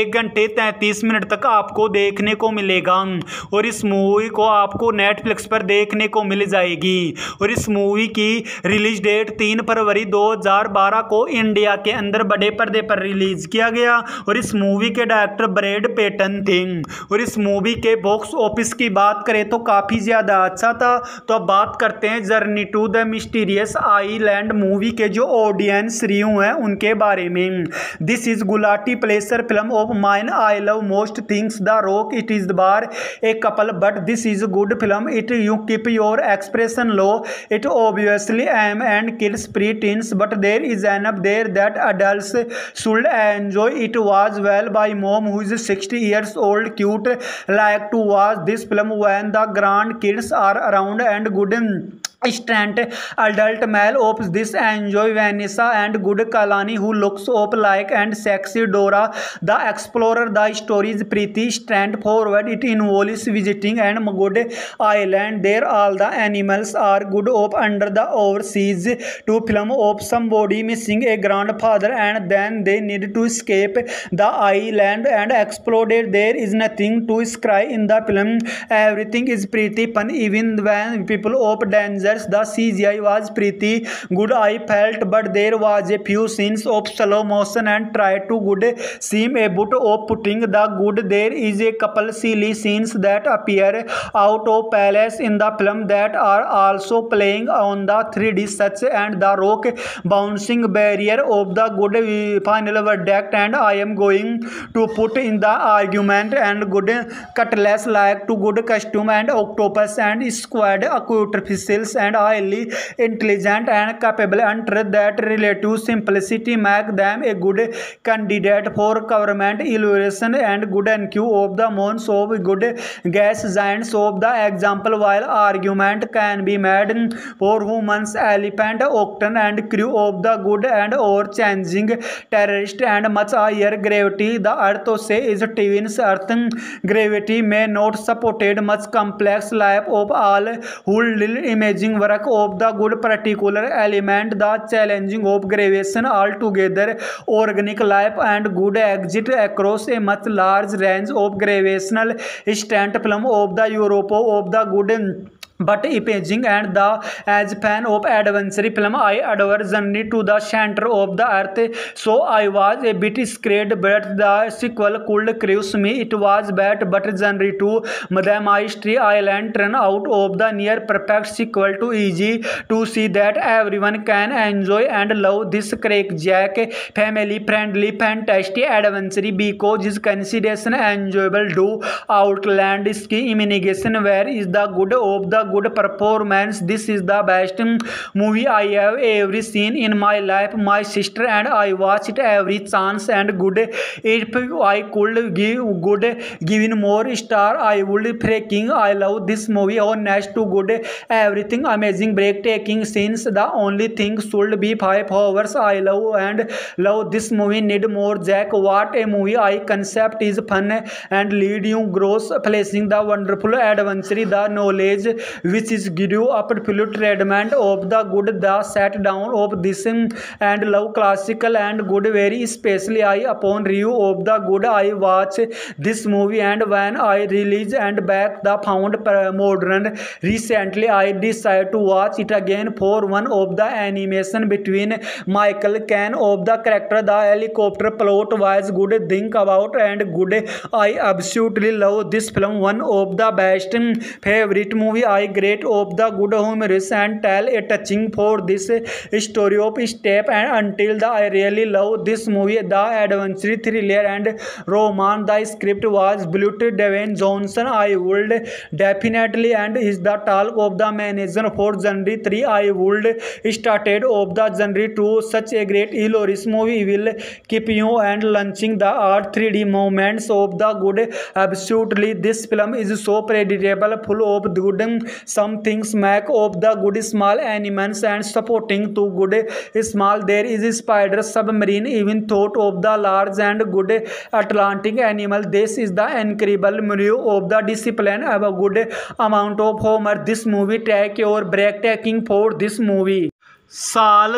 से 33 मिनट तक आपको देखने को मिलेगा और इस मूवी को आपको नेटफ्लिक्स पर देखने को मिल जाएगी। और इस मूवी की रिलीज डेट 3 फरवरी 2012 को इंडिया के अंदर बड़े पर्दे पर रिलीज किया गया और इस मूवी के डायरेक्टर ब्रैड पेटन थे। और इस मूवी के बॉक्स ऑफिस की बात करें तो काफ़ी ज़्यादा अच्छा था। तो अब बात करते हैं journey to the mysterious island movie के जो ऑडियंस रिव्यू हैं उनके बारे में। This is guilty pleasure film of mine I love most things the rock it is bar a couple but this is good film it you keep your expression low it obviously am and kids pre-teens but there is enough there that adults should enjoy it was well by mom who is 60 years old cute like to watch this film when the grand kids are around and good strength adult male of this enjoy Vanessa and good Kalani who looks up like and sexy Dora the Explorer. The story is pretty straightforward. It involves visiting and good island there all the animals are good up under the overseas to film of somebody missing a grandfather and then they need to escape the island and explode it. There is nothing to cry in the film. Everything is pretty fun even when people of danger. The CGI was pretty good I felt but there was a few scenes of slow motion and tried to good seem a bit of putting the good. There is a couple silly scenes that appear out of place in the film that are also playing on the 3D such and the rock bouncing barrier of the good final verdict and I am going to put in the argument and good cutlass like to good costume and octopus and squad aquatic and highly intelligent and capable under that relative simplicity make them a good candidate for government evaluation and good NQ of the months of good gas giants of the example while argument can be made for humans elephant octane and crew of the good and or changing terrorist and much higher gravity the earth say is twins earth gravity may not supported much complex life of all who imaging work of the good particular element the challenging of gravitation altogether organic life and good exit across a much large range of gravitational strength film of the Europe of the good but imaging and the as fan of adventure film I adore journey to the center of the earth so I was a bit scared but the sequel could cruise me it was bad but journey to the mystery island turn out of the near perfect sequel to easy to see that everyone can enjoy and love this crackjack family friendly fantastic adventure because his consideration enjoyable do outland ski imagination where is the good of the good performance this is the best movie I have ever seen in my life my sister and I watch it every chance and good if I could give good given more star I would freaking I love this movie honest to good everything amazing breathtaking scenes the only thing should be 5 hours I love and love this movie need more Jack what a movie I concept is fun and lead you gross placing the wonderful adventure the knowledge which is give you absolute treatment of the good the set down of this and love classical and good very especially I upon review of the good I watch this movie and when I release and back the found modern recently I decided to watch it again for one of the animation between Michael Caine of the character the helicopter plot was good think about and good I absolutely love this film one of the best favorite movie I great of the good humorous and tell a touching for this story of step and until the I really love this movie the adventure thriller and romance the script was brilliant Dwayne Johnson I would definitely and is the talk of the manager for genre 3 I would started of the genre 2 such a great hilarious movie will keep you and launching the art 3D moments of the good absolutely this film is so predictable full of good some things make of the good small animals and supporting to good small there is a spider submarine even thought of the large and good Atlantic animal this is the incredible mirror of the discipline have a good amount of humor this movie take your breathtaking for this movie साल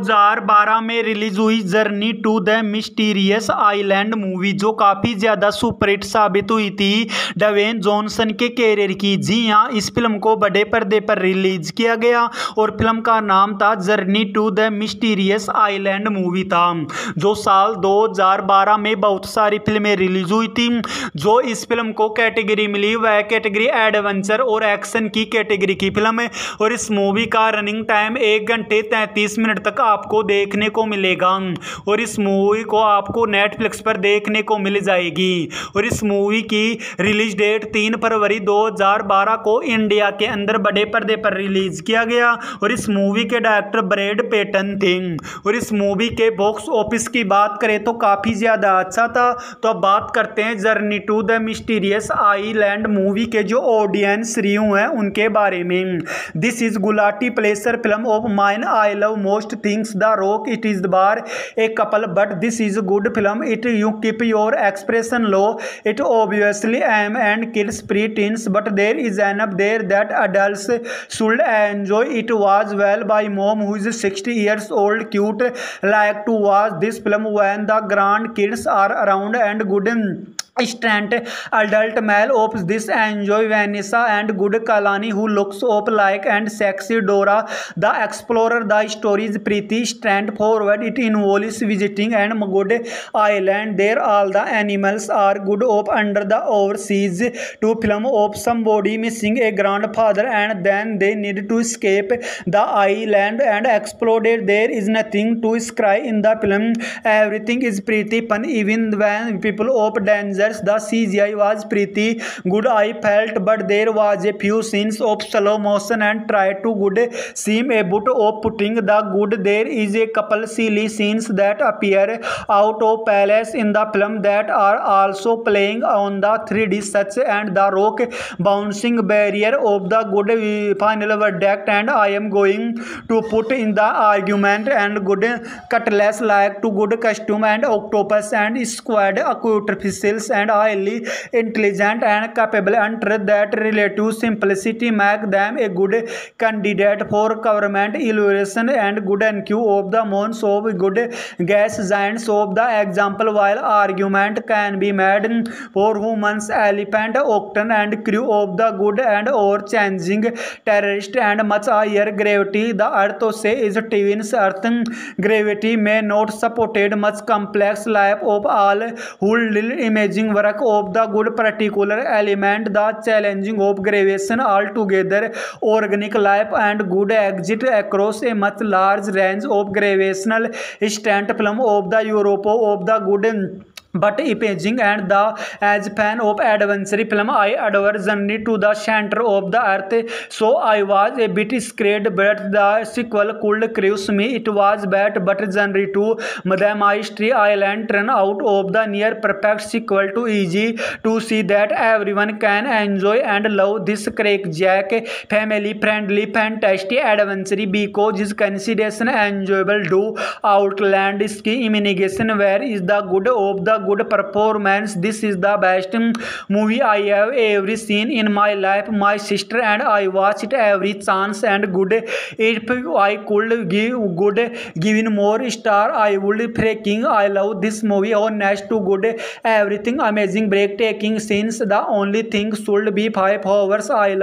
2012 में release हुई journey to the mysterious island movie, जो काफ़ी ज़्यादा superhit साबित हुई थी Dwayne Johnson के कैरियर की। जी हाँ, इस फिल्म को बड़े पर्दे पर रिलीज किया गया और फिल्म का नाम था journey to the mysterious island movie था, जो साल 2012 में बहुत सारी फिल्में रिलीज हुई थी। जो इस फिल्म को कैटेगरी मिली वह कैटेगरी एडवेंचर और एक्शन की कैटेगरी की फिल्म है और इस मूवी का रनिंग टाइम 1 घंटे 33 मिनट तक आपको देखने को मिलेगा और इस मूवी को आपको नेटफ्लिक्स पर देखने को मिल जाएगी। और इस मूवी की रिलीज डेट 3 फरवरी 2012 को इंडिया के अंदर बड़े पर्दे पर रिलीज किया गया और इस मूवी के डायरेक्टर ब्रैड पेटन थे। और इस मूवी के बॉक्स ऑफिस की बात करें तो काफ़ी ज़्यादा अच्छा था। तो अब बात करते हैं journey to the mysterious island movie के जो ऑडियंस रिव्यू हैं उनके बारे में। This is guilty pleasure film of mine I love most things The Rock. It is the bar a couple, but this is a good film. It you keep your expression low. It obviously am and kills pre-teens, but there is enough there that adults should enjoy. It was well by mom who is 60 years old. Cute, like to watch this film when the grandkids are around and good. Straight adult male of this enjoy Vanessa and good Kalani who looks up like and sexy Dora the Explorer. The story is pretty straightforward. It involves visiting and good island. There all the animals are good up under the overseas to film of somebody missing a grandfather and then they need to escape the island and explode it. There is nothing to cry in the film. Everything is pretty fun even when people of danger. The CGI was pretty good I felt, but there was a few scenes of slow motion and tried to good seem a bit of putting the good. There is a couple silly scenes that appear out of place in the film that are also playing on the 3D such and the rock bouncing barrier of the good final verdict. And I am going to put in the argument and good cutlass like to good costume and octopus and squad officials and highly intelligent and capable under that relative simplicity make them a good candidate for government evaluation and good NQ of the months of good gas giants of the example. While argument can be made for humans, elephant, octon and crew of the good and or changing terrorist and much higher gravity, the earth say is twins earth gravity may not supported much complex life of all who little imaging work of the good particular element, the challenging of gravitation altogether organic life and good exit across a much large range of gravitational strength film of the Europe of the good but imaging and the as fan of adventure film I adore journey to the center of the earth, so I was a bit scared but the sequel could cruise me. It was bad but journey to Mystery Island turned out of the near perfect sequel to easy to see that everyone can enjoy and love this crackjack family friendly fantastic adventure because his consideration enjoyable do outland ski imagination. Where is the good of the good performance? This is the best movie I have ever seen in my life. My sister and I watch it every chance and good. If I could give good given more star I would freaking I love this movie. Honest to good everything amazing breathtaking scenes. The only thing should be 5 hours. I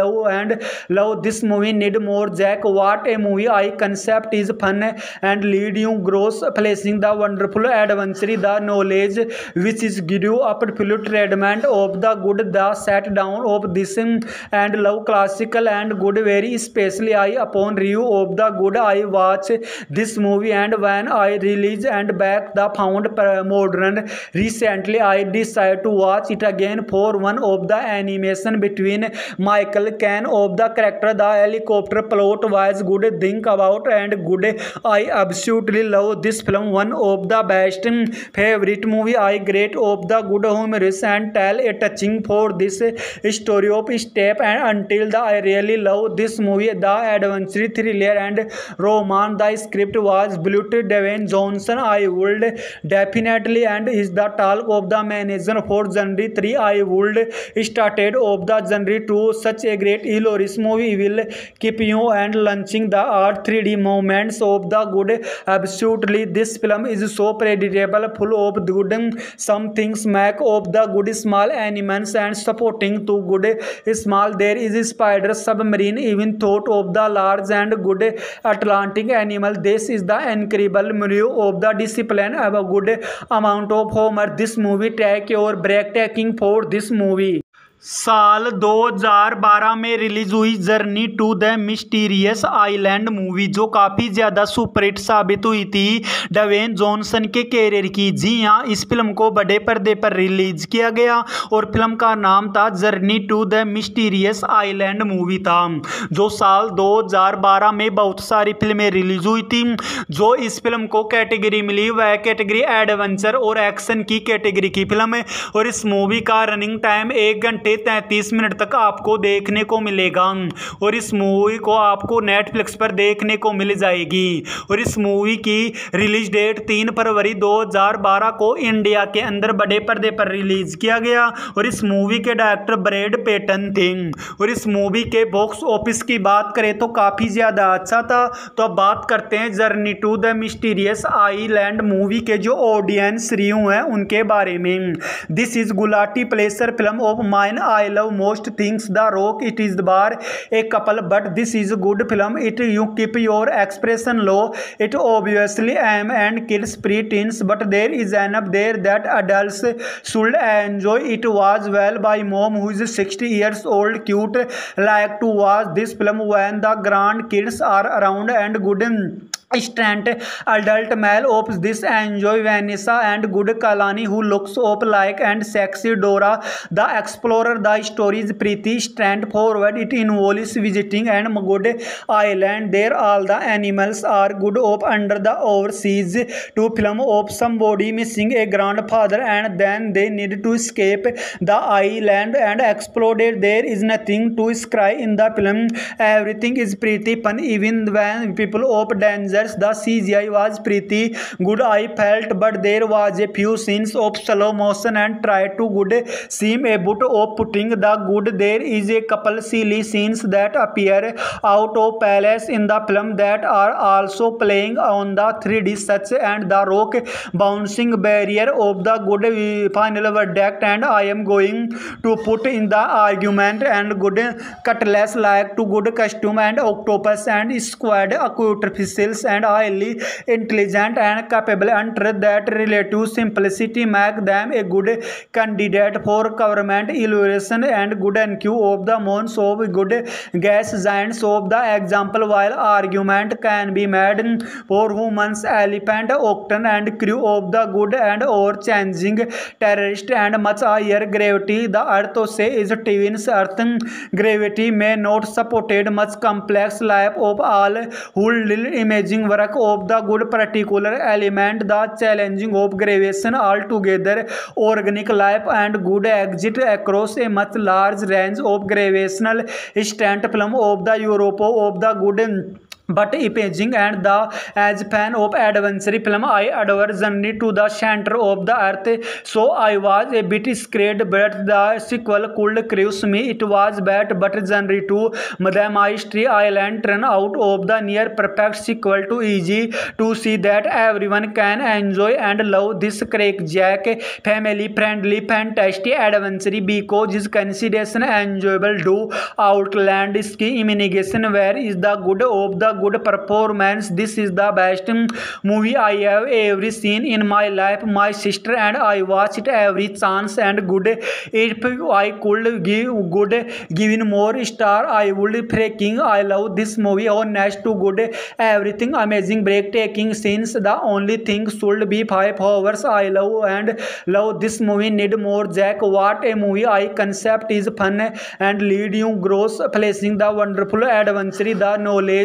love this movie. Need more Jack. What a movie. I concept is fun and lead you gross placing the wonderful adventure the knowledge which is give you absolute treatment of the good. The set down of this and love classical and good very especially I upon review of the good I watch this movie and when I release and back the found modern recently I decided to watch it again for one of the animation between Michael Caine of the character. The helicopter plot was good think about and good. I absolutely love this film. One of the best favorite movie I great of the good humorous and tell a touching for this story of step and until the I really love this movie, the adventure thriller and romance. The script was brilliant. Dwayne Johnson I would definitely and is the talk of the manager for genre 3. I would started of the genre 2. Such a great hilarious movie will keep you and launching the art 3D moments of the good. Absolutely, this film is so predictable, full of good. Some things make of the good small animals and supporting to good small. There is spider submarine, even thought of the large and good Atlantic animal. This is the incredible movie of the discipline. Have a good amount of humor. This movie take your breathtaking for this movie. साल 2012 में release हुई journey to the mysterious island movie जो काफ़ी ज़्यादा superhit साबित हुई थी Dwayne Johnson के कैरियर की। जी हाँ, इस फिल्म को बड़े पर्दे पर रिलीज किया गया और फिल्म का नाम था journey to the mysterious island movie था, जो साल 2012 में बहुत सारी फिल्में रिलीज हुई थी। जो इस फिल्म को कैटेगरी मिली वह कैटेगरी एडवेंचर और एक्शन की कैटेगरी की फिल्म है और इस मूवी का रनिंग टाइम 1 घंटे 33 मिनट तक आपको देखने को मिलेगा और इस मूवी को आपको नेटफ्लिक्स पर देखने को मिल जाएगी। और इस मूवी की रिलीज डेट 3 फरवरी 2012 को इंडिया के अंदर बड़े पर्दे पर रिलीज किया गया और इस मूवी के डायरेक्टर ब्रैड पेटन थे। और इस मूवी के बॉक्स ऑफिस की बात करें तो काफ़ी ज़्यादा अच्छा था। तो अब बात करते हैं journey to the mysterious island movie के जो ऑडियंस रिव्यू हैं उनके बारे में। This is guilty pleasure film of mine I love most things The Rock. It is the bar a couple, but this is a good film. It you keep your expression low. It obviously am and kills pre-teens, but there is enough there that adults should enjoy. It was well by mom who is 60 years old, cute, like to watch this film when the grandkids are around and good. Straight adult male of this enjoy Vanessa and good Kalani who looks up like and sexy Dora the Explorer. The story is pretty straightforward. It involves visiting and good island. There all the animals are good up under the overseas to film of somebody missing a grandfather and then they need to escape the island and exploded. There is nothing to cry in the film. Everything is pretty fun even when people of danger. The CGI was pretty good I felt, but there was a few scenes of slow motion and tried to good seem a bit of putting the good. There is a couple silly scenes that appear out of place in the film that are also playing on the 3D such and the rock bouncing barrier of the good final verdict. And I am going to put in the argument and good cutlass like to good costume and octopus and squad artificials and highly intelligent and capable under that relative simplicity make them a good candidate for government evaluation and good NQ of the months of good gas giants of the example. While argument can be made for humans, elephant, octon and crew of the good and or changing terrorist and much higher gravity the earth say is twins earth gravity may not supported much complex life of all who imaging work of the good particular element the challenging of gravitation altogether organic life and good exit across a much large range of gravitational instant film of the Europe of the good but imaging and the as fan of adventure film I adore journey to the center of the earth so I was a bit scared but the sequel could cruise me. It was bad but journey to the Mystery Island turn out of the near perfect sequel to easy to see that everyone can enjoy and love this crackjack family friendly fantastic adventure because his consideration enjoyable do outland ski imagination where is the good of the good performance. This is the best movie I have ever seen in my life. My sister and I watch it every chance and good. If I could give good given more star I would freaking I love this movie or next to good everything amazing breathtaking scenes. The only thing should be 5 hours. I love and love this movie need more Jack. What a movie. I concept is fun and lead you gross placing the wonderful adventure the knowledge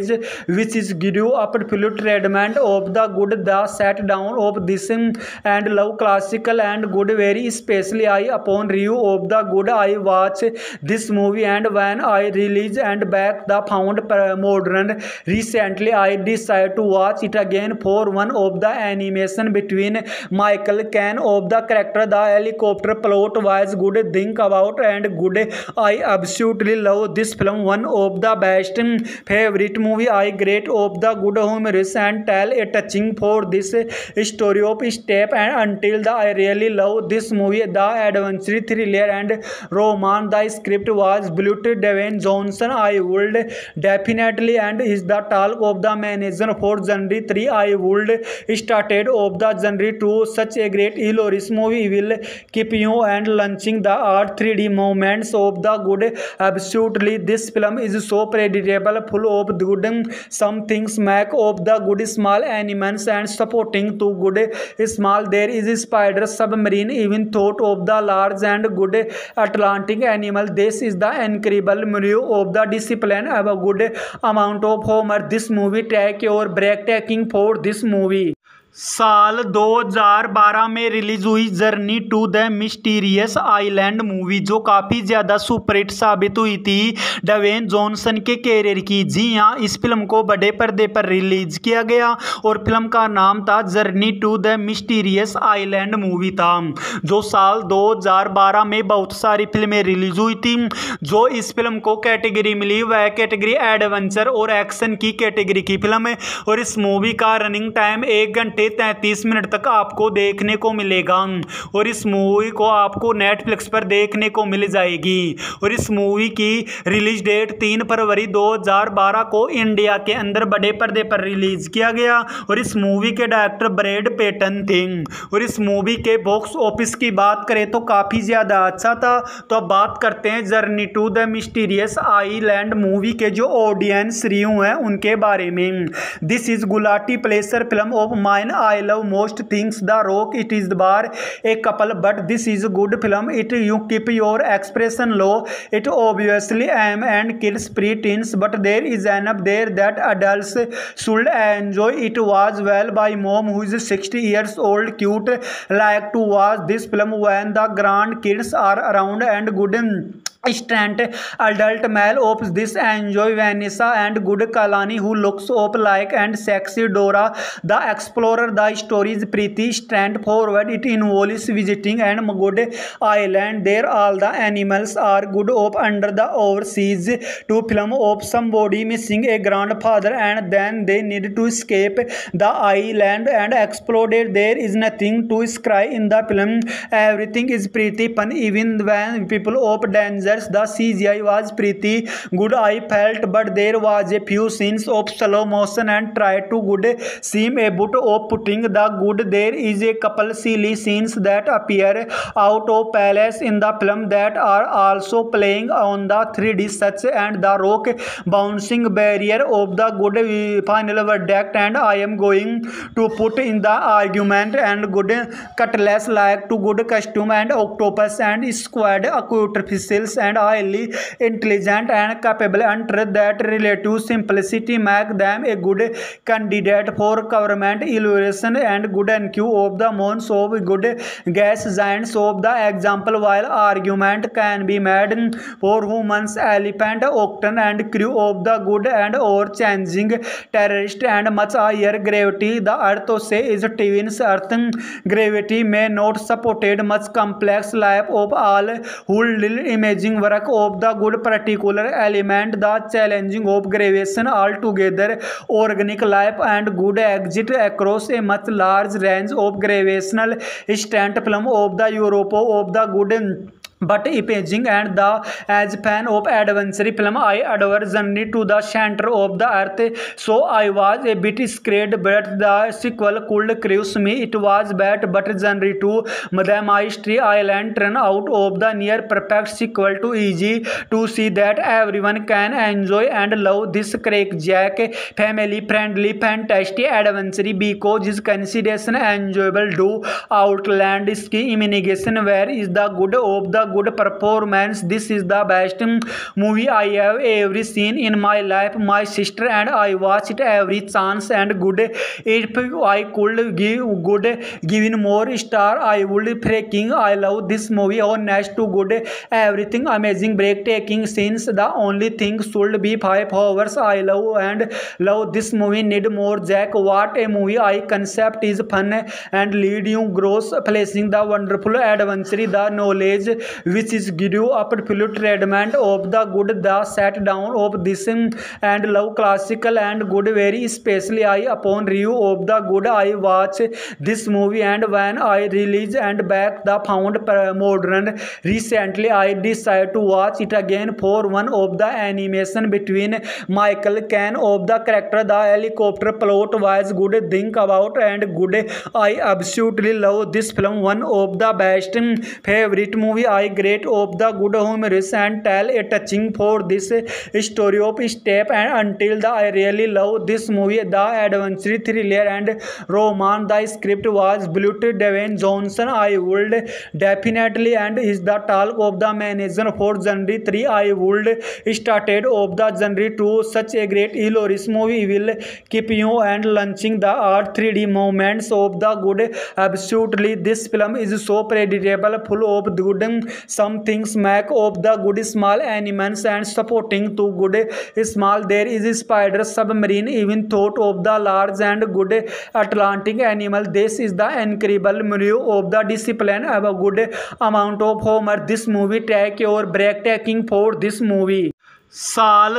which is give a absolute treatment of the good. The set down of this and love classical and good very especially I upon review of the good. I watch this movie and when I release and back the found modern recently I decided to watch it again for one of the animation between Michael Caine of the character. The helicopter plot was good think about and good. I absolutely love this film, one of the best favorite movie I great of the good humorous and tell a touching for this story of step and until the I really love this movie. The adventure thriller and romance, the script was brilliant. Dwayne Johnson I would definitely and is the talk of the manager for genre 3. I would started of the genre 2. Such a great hilarious movie will keep you and launching the art 3D moments of the good. Absolutely this film is so predictable full of good. Some things make of the good small animals and supporting to good small. There is a spider submarine even thought of the large and good Atlantic animal. This is the incredible movie of the discipline have a good amount of humor. This movie take your breathtaking for this movie. साल 2012 में release हुई journey to the mysterious island movie जो काफ़ी ज़्यादा superhit साबित हुई थी Dwayne Johnson के कैरियर की। जी हाँ, इस फिल्म को बड़े पर्दे पर रिलीज किया गया और फिल्म का नाम था journey to the mysterious island movie था, जो साल 2012 में बहुत सारी फिल्में रिलीज हुई थी। जो इस फिल्म को कैटेगरी मिली वह कैटेगरी एडवेंचर और एक्शन की कैटेगरी की फिल्म है और इस मूवी का रनिंग टाइम 1 घंटे 33 मिनट तक आपको देखने को मिलेगा और इस मूवी को आपको नेटफ्लिक्स पर देखने को मिल जाएगी। और इस मूवी की रिलीज डेट 3 फरवरी 2012 को इंडिया के अंदर बड़े पर्दे पर रिलीज किया गया और इस मूवी के डायरेक्टर ब्रैड पेटन थे। और इस मूवी के बॉक्स ऑफिस की बात करें तो काफ़ी ज़्यादा अच्छा था। तो अब बात करते हैं journey to the mysterious island movie के जो ऑडियंस रिव्यू हैं उनके बारे में। This is guilty pleasure film of mine I love most things The Rock. It is the bar a couple but this is a good film. It you keep your expression low. It obviously am and kills pre-teens but there is enough there that adults should enjoy. It was well by mom who is 60 years old cute like to watch this film when the grandkids are around and good strength adult male of this enjoy Vanessa and good Kalani who looks up like and sexy Dora the Explorer. The story is pretty straightforward. It involves visiting and good island. There all the animals are good up under the overseas to film of somebody missing a grandfather and then they need to escape the island and exploded. There is nothing to cry in the film. Everything is pretty fun even when people of danger. The CGI was pretty good I felt but there was a few scenes of slow motion and tried to good seem a bit of putting the good. There is a couple silly scenes that appear out of place in the film that are also playing on the 3D such and the rock bouncing barrier of the good final verdict and I am going to put in the argument and good cutlass like to good costume and octopus and squad aquatic and highly intelligent and capable under that relative simplicity make them a good candidate for government evaluation and good NQ of the months of good gas giants of the example. While argument can be made for humans elephant octane and crew of the good and or changing terrorist and much higher gravity the earth say is twins earth gravity may not supported much complex life of all who imaging work of the good particular element the challenging of gravitation altogether organic life and good exit across a much large range of gravitational strength film of the Europe of the good but imaging and the as fan of adventure film I adore journey to the center of the earth so I was a bit scared but the sequel could cruise me. It was bad but journey to the mystery island turn out of the near perfect sequel to easy to see that everyone can enjoy and love this crackjack family friendly fantastic adventure because his consideration enjoyable do outland ski imagination where is the good of the good performance. This is the best movie I have ever seen in my life. My sister and I watch it every chance and good. If I could given more star, I would freaking I love this movie. Honest to good, everything amazing, breathtaking scenes. The only thing should be 5 hours. I love this movie. Need more Jack. What a movie. I concept is fun and lead you gross placing the wonderful adventure, the knowledge which is give you absolute treatment of the good, the set down of this and love classical and good very especially. I upon review of the good I watch this movie and when I release and back the found modern recently I decide to watch it again for one of the animation between Michael Caine of the character. The helicopter plot was good think about and good. I absolutely love this film. One of the best favorite movie I great of the good humorous and tell a touching for this story of step and until the I really love this movie. The adventure thriller and romance, the script was brilliant. Dwayne Johnson I would definitely and is the talk of the manager for genre 3. I would started of the genre 2. Such a great hilarious movie will keep you and launching the art 3D moments of the good. Absolutely this film is so predictable full of good. Some things make of the good small animals and supporting to good small. There is a spider submarine even thought of the large and good Atlantic animal. This is the incredible milieu of the discipline have a good amount of humor. This movie take your breathtaking for this movie. साल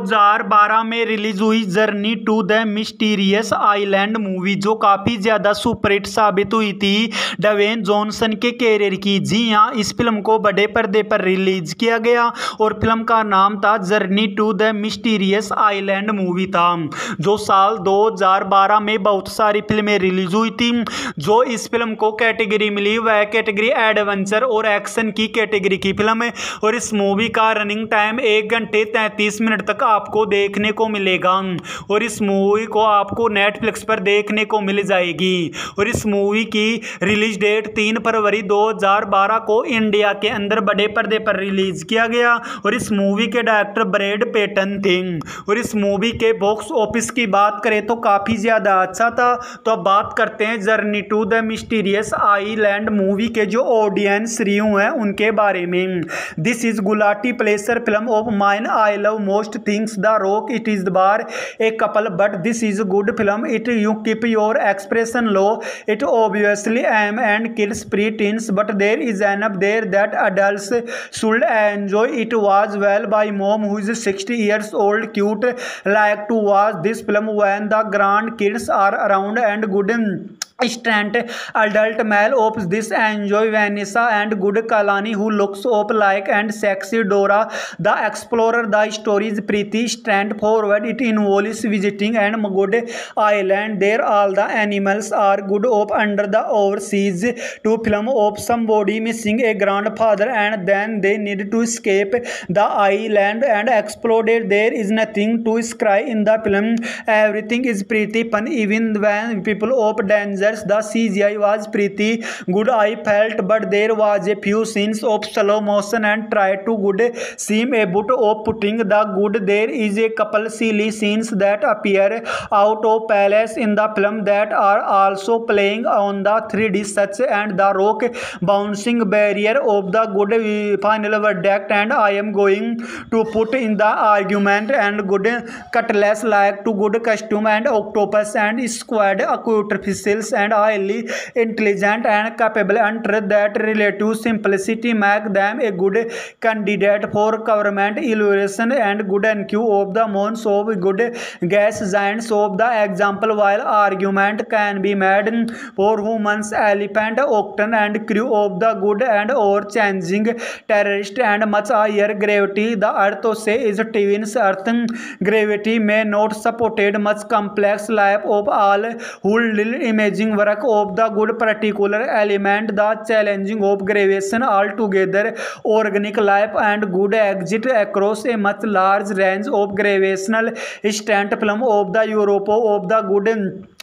2012 में release हुई journey to the mysterious island movie जो काफ़ी ज़्यादा superhit साबित हुई थी Dwayne Johnson के कैरियर की। जी हाँ, इस फिल्म को बड़े पर्दे पर रिलीज किया गया और फिल्म का नाम था journey to the mysterious island movie था, जो साल 2012 में बहुत सारी फिल्में रिलीज हुई थी। जो इस फिल्म को कैटेगरी मिली वह कैटेगरी एडवेंचर और एक्शन की कैटेगरी की फिल्म है और इस मूवी का रनिंग टाइम 1 घंटे 33 मिनट तक आपको देखने को मिलेगा और इस मूवी को आपको नेटफ्लिक्स पर देखने को मिल जाएगी। और इस मूवी की रिलीज डेट 3 फरवरी 2012 को इंडिया के अंदर बड़े पर्दे पर रिलीज किया गया और इस मूवी के डायरेक्टर ब्रैड पेटन थे। और इस मूवी के बॉक्स ऑफिस की बात करें तो काफ़ी ज़्यादा अच्छा था। तो अब बात करते हैं journey to the mysterious island movie के जो ऑडियंस रिव्यू हैं उनके बारे में। This is guilty pleasure film of mine I love most things The Rock. It is bar a couple, but this is a good film. It you keep your expression low. It obviously am and kills pre-teens, but there is enough there that adults should enjoy. It was well by mom who is 60 years old. Cute, like to watch this film when the grandkids are around and good. Straight adult male of this enjoy Vanessa and good Kalani who looks up like and sexy Dora the Explorer. The story is pretty straightforward. It involves visiting and good island. There all the animals are good up under the overseas to film of somebody missing a grandfather and then they need to escape the island and exploded. There is nothing to cry in the film. Everything is pretty fun even when people of danger. The CGI was pretty good I felt, but there was a few scenes of slow motion and tried to good seem a bit of putting the good. There is a couple silly scenes that appear out of place in the film that are also playing on the 3D such and the rock bouncing barrier of the good final verdict. And I am going to put in the argument and good cutlass like to good costume and octopus and squad artificials and highly intelligent and capable under that relative simplicity make them a good candidate for government evaluation and good NQ of the months of good gas giants of the example. While argument can be made for humans, elephant, octon and crew of the good and or changing terrorist and much higher gravity. The earth say is twins earth gravity may not supported much complex life of all who little imaging work of the good particular element. The challenging of gravitation altogether organic life and good exit across a much large range of gravitational strength film of the Europe of the good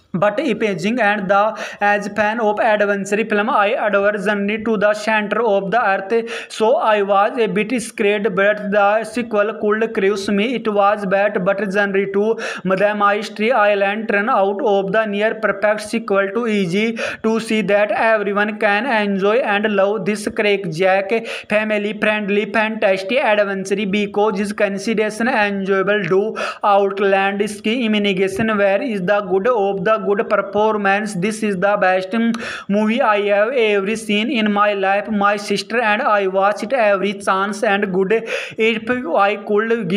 but imaging and the as fan of adventure film I adore journey to the center of the earth, so I was a bit scared, but the sequel could cruise me. It was bad, but journey to Mystery Island turned out of the near perfect sequel to easy to see that everyone can enjoy and love this crackjack family friendly fantastic adventure because his consideration enjoyable to outland ski imagination. Where is the good of the good performance? This is the best movie I have ever seen in my life. My sister and I watch it every chance and good. If I could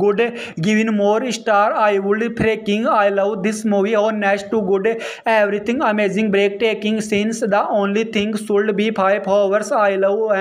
given more star, I would freaking. I love this movie. Honest to good, everything amazing, breathtaking scenes. The only thing should be 5 hours. I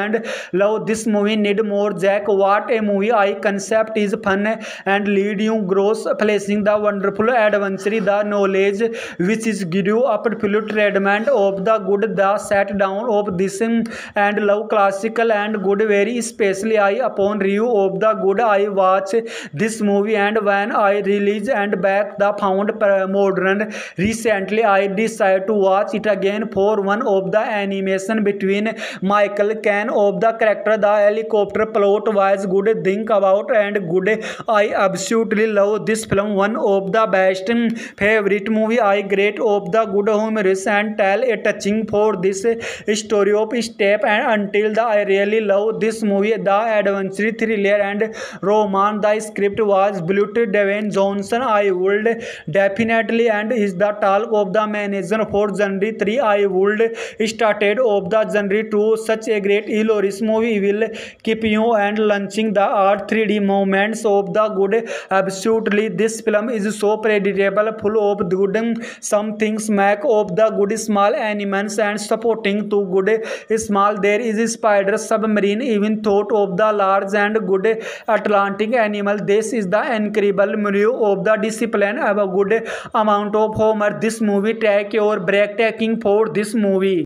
love this movie. Need more Jack. What a movie! I concept is fun and lead you gross placing the wonderful adventure, the knowledge which is give you absolute treatment of the good, the set down of this and love classical and good very especially. I upon review of the good I watch this movie and when I release and back the found modern recently I decided to watch it again for one of the animation between Michael Caine of the character. The helicopter plot was good think about and good. I absolutely love this film, one of the best favorite movie I great of the good humorous and tell a touching for this story of step and until the I really love this movie. The adventure thriller and romance, the script was brilliant. Dwayne Johnson I would definitely and is the talk of the manager for genre 3. I would started of the genre 2. Such a great hilarious movie will keep you and launching the art 3D moments of the good. Absolutely, this film is so predictable, full of good. Some things make of the good small animals and supporting to good small. There is a spider submarine, even thought of the large and good Atlantic animal. This is the incredible mirror of the discipline of a good amount of humor. This movie take your breathtaking for this movie.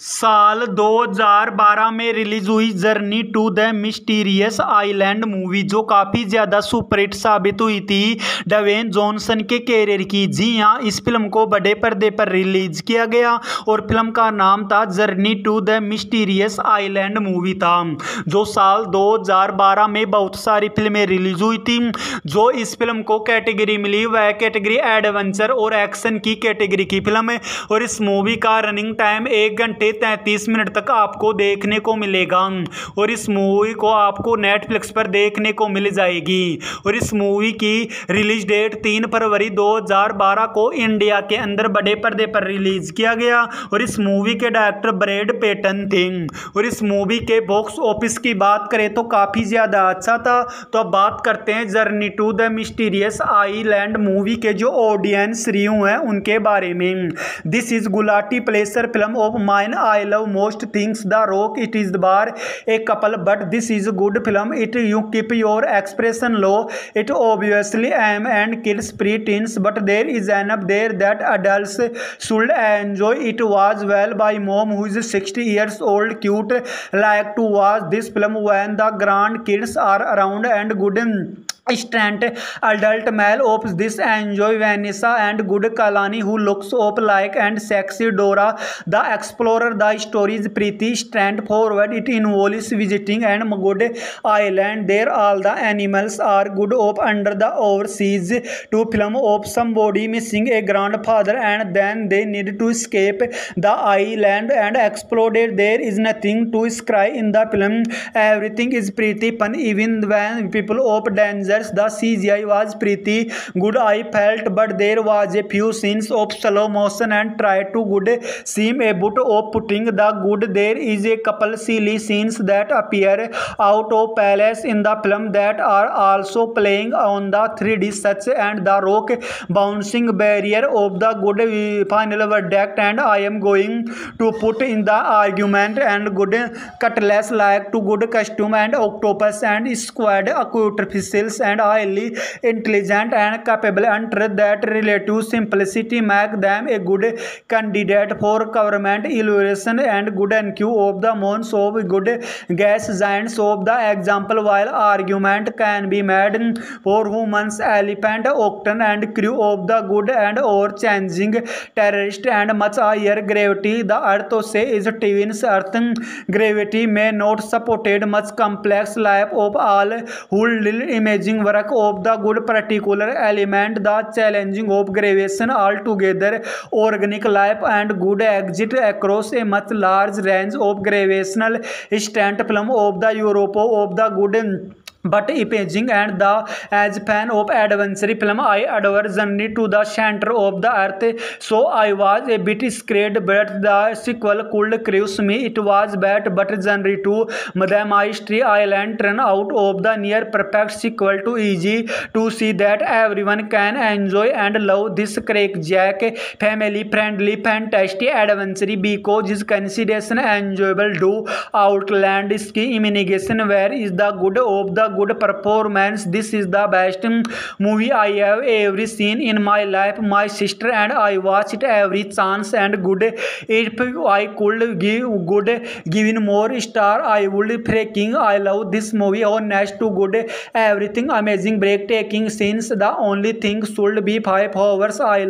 साल 2012 में release हुई journey to the mysterious island movie जो काफ़ी ज़्यादा superhit साबित हुई थी Dwayne Johnson के कैरियर की। जी हाँ, इस फिल्म को बड़े पर्दे पर रिलीज किया गया और फिल्म का नाम था journey to the mysterious island movie था, जो साल 2012 में बहुत सारी फिल्में रिलीज हुई थी। जो इस फिल्म को कैटेगरी मिली वह कैटेगरी एडवेंचर और एक्शन की कैटेगरी की फिल्म है और इस मूवी का रनिंग टाइम 1 घंटे 33 मिनट तक आपको देखने को मिलेगा और इस मूवी को आपको नेटफ्लिक्स पर देखने को मिल जाएगी। और इस मूवी की रिलीज डेट 3 फरवरी 2012 को इंडिया के अंदर बड़े पर्दे पर रिलीज किया गया और इस मूवी के डायरेक्टर ब्रैड पेटन थे। और इस मूवी के बॉक्स ऑफिस की बात करें तो काफ़ी ज़्यादा अच्छा था। तो अब बात करते हैं journey to the mysterious island movie के जो ऑडियंस रिव्यू हैं उनके बारे में। This is guilty pleasure film of mine I love most things The Rock. It is the bar a couple, but this is a good film. It you keep your expression low. It obviously am and kills pre-teens, but there is enough there that adults should enjoy. It was well by mom who is 60 years old. Cute, like to watch this film when the grandkids are around and good. Straight adult male of this enjoy Vanessa and good Kalani who looks up like and sexy Dora the Explorer. The story is pretty straightforward. It involves visiting and good island. There all the animals are good up under the overseas to film of somebody missing a grandfather and then they need to escape the island and exploded. There is nothing to cry in the film. Everything is pretty fun even when people of danger. The CGI was pretty good I felt, but there was a few scenes of slow motion and tried to good seem a bit of putting the good. There is a couple silly scenes that appear out of place in the film that are also playing on the 3D such and the rock bouncing barrier of the good final verdict. And I am going to put in the argument and good cutlass like to good costume and octopus and squad aquatic and highly intelligent and capable, under that relative simplicity make them a good candidate for government evaluation and good IQ of the months of good gas giants of the example. While argument can be made for humans, elephant, octane and crew of the good and or changing terrorist and much higher gravity the earth say is twins. Earth gravity may not supported much complex life of all who little imaging work of the good particular element the challenging of gravitation altogether organic life and good exit across a much large range of gravitational strength. Film of the Europe of the good but imaging and the as fan of adventure film I adore journey to the center of the earth, so I was a bit scared but the sequel could cruise me. It was bad but journey to Mystery Island turn out of the near perfect sequel to easy to see that everyone can enjoy and love this crackjack family friendly fantastic adventure because his consideration enjoyable do outland ski imagination. Where is the good of the good performance? This is the best movie I have ever seen in my life. My sister and I watch it every chance and good. If I could give good given more star I would freaking I love this movie. Honest to good everything amazing breathtaking scenes. The only thing should be 5 hours. I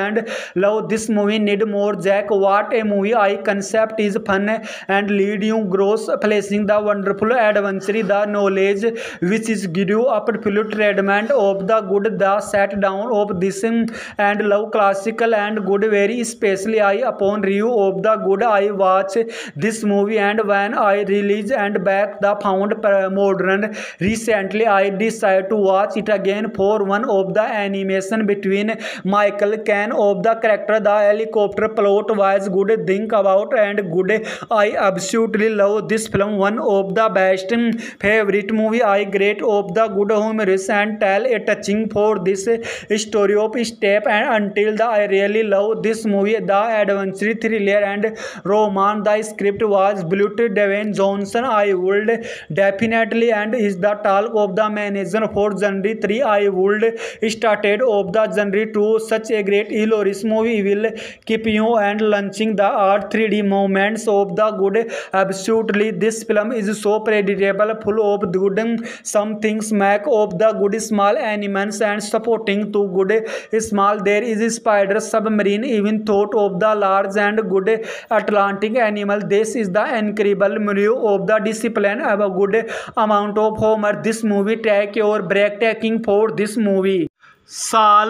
love this movie. Need more Jack. What a movie. I concept is fun and lead you gross placing the wonderful adventure the knowledge which is give you absolute treatment of the good. The set down of this and love classical and good very especially I upon review of the good I watch this movie and when I release and back the found modern recently I decided to watch it again for one of the animation between Michael Caine of the character. The helicopter plot was good think about and good. I absolutely love this film. One of the best favorite movie I great of the good humorous and tell a touching for this story of step and until the I really love this movie. The adventure thriller and romance. The script was brilliant. Dwayne Johnson I would definitely and is the talk of the manager for genre 3. I would started of the genre 2. Such a great hilarious movie will keep you and launching the art 3D moments of the good. Absolutely this film is so predictable full of good. Some things make of the good small animals and supporting to good small. There is a spider submarine even thought of the large and good Atlantic animal. This is the incredible review of the discipline of a good amount of humor. This movie take your breathtaking for this movie. साल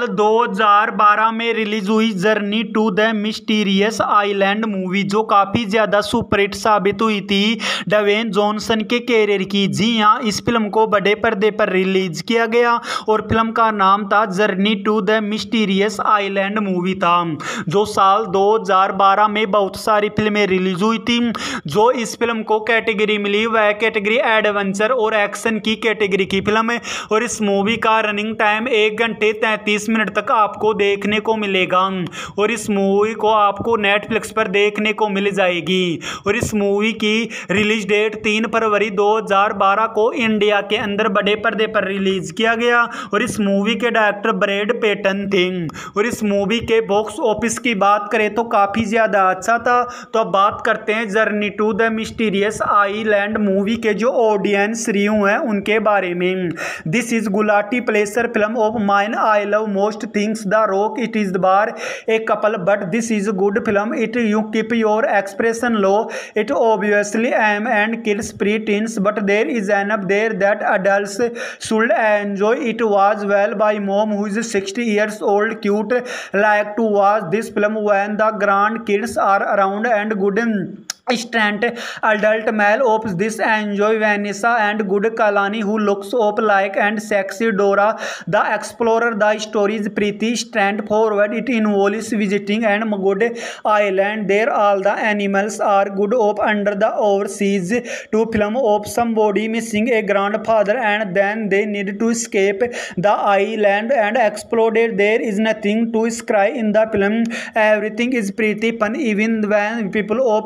2012 में release हुई journey to the mysterious island movie जो काफ़ी ज़्यादा superhit साबित हुई थी Dwayne Johnson के कैरियर की। जी हाँ, इस फिल्म को बड़े पर्दे पर रिलीज किया गया और फिल्म का नाम था journey to the mysterious island movie था जो साल 2012 में बहुत सारी फिल्में रिलीज हुई थी। जो इस फिल्म को कैटेगरी मिली वह कैटेगरी एडवेंचर और एक्शन की कैटेगरी की फिल्म है और इस मूवी का रनिंग टाइम 1 घंटे 33 मिनट तक आपको देखने को मिलेगा और इस मूवी को आपको नेटफ्लिक्स पर देखने को मिल जाएगी। और इस मूवी की रिलीज डेट 3 फरवरी 2012 को इंडिया के अंदर बड़े पर्दे पर रिलीज किया गया और इस मूवी के डायरेक्टर ब्रैड पेटन थे। और इस मूवी के बॉक्स ऑफिस की बात करें तो काफ़ी ज़्यादा अच्छा था। तो अब बात करते हैं journey to the mysterious island movie के जो ऑडियंस रिव्यू हैं उनके बारे में। This is guilty pleasure film of mine I love most things The Rock. It is the bar a couple but this is a good film. It you keep your expression low. It obviously am and kills pre-teens but there is enough there that adults should enjoy. It was well by mom who is 60 years old cute like to watch this film when the grandkids are around and good strength adult male of this enjoy Vanessa and good Kalani who looks up like and sexy Dora the Explorer. The story is pretty straightforward. It involves visiting and good island. There all the animals are good up under the overseas to film of somebody missing a grandfather and then they need to escape the island and exploded. There is nothing to cry in the film. Everything is pretty fun even when people of danger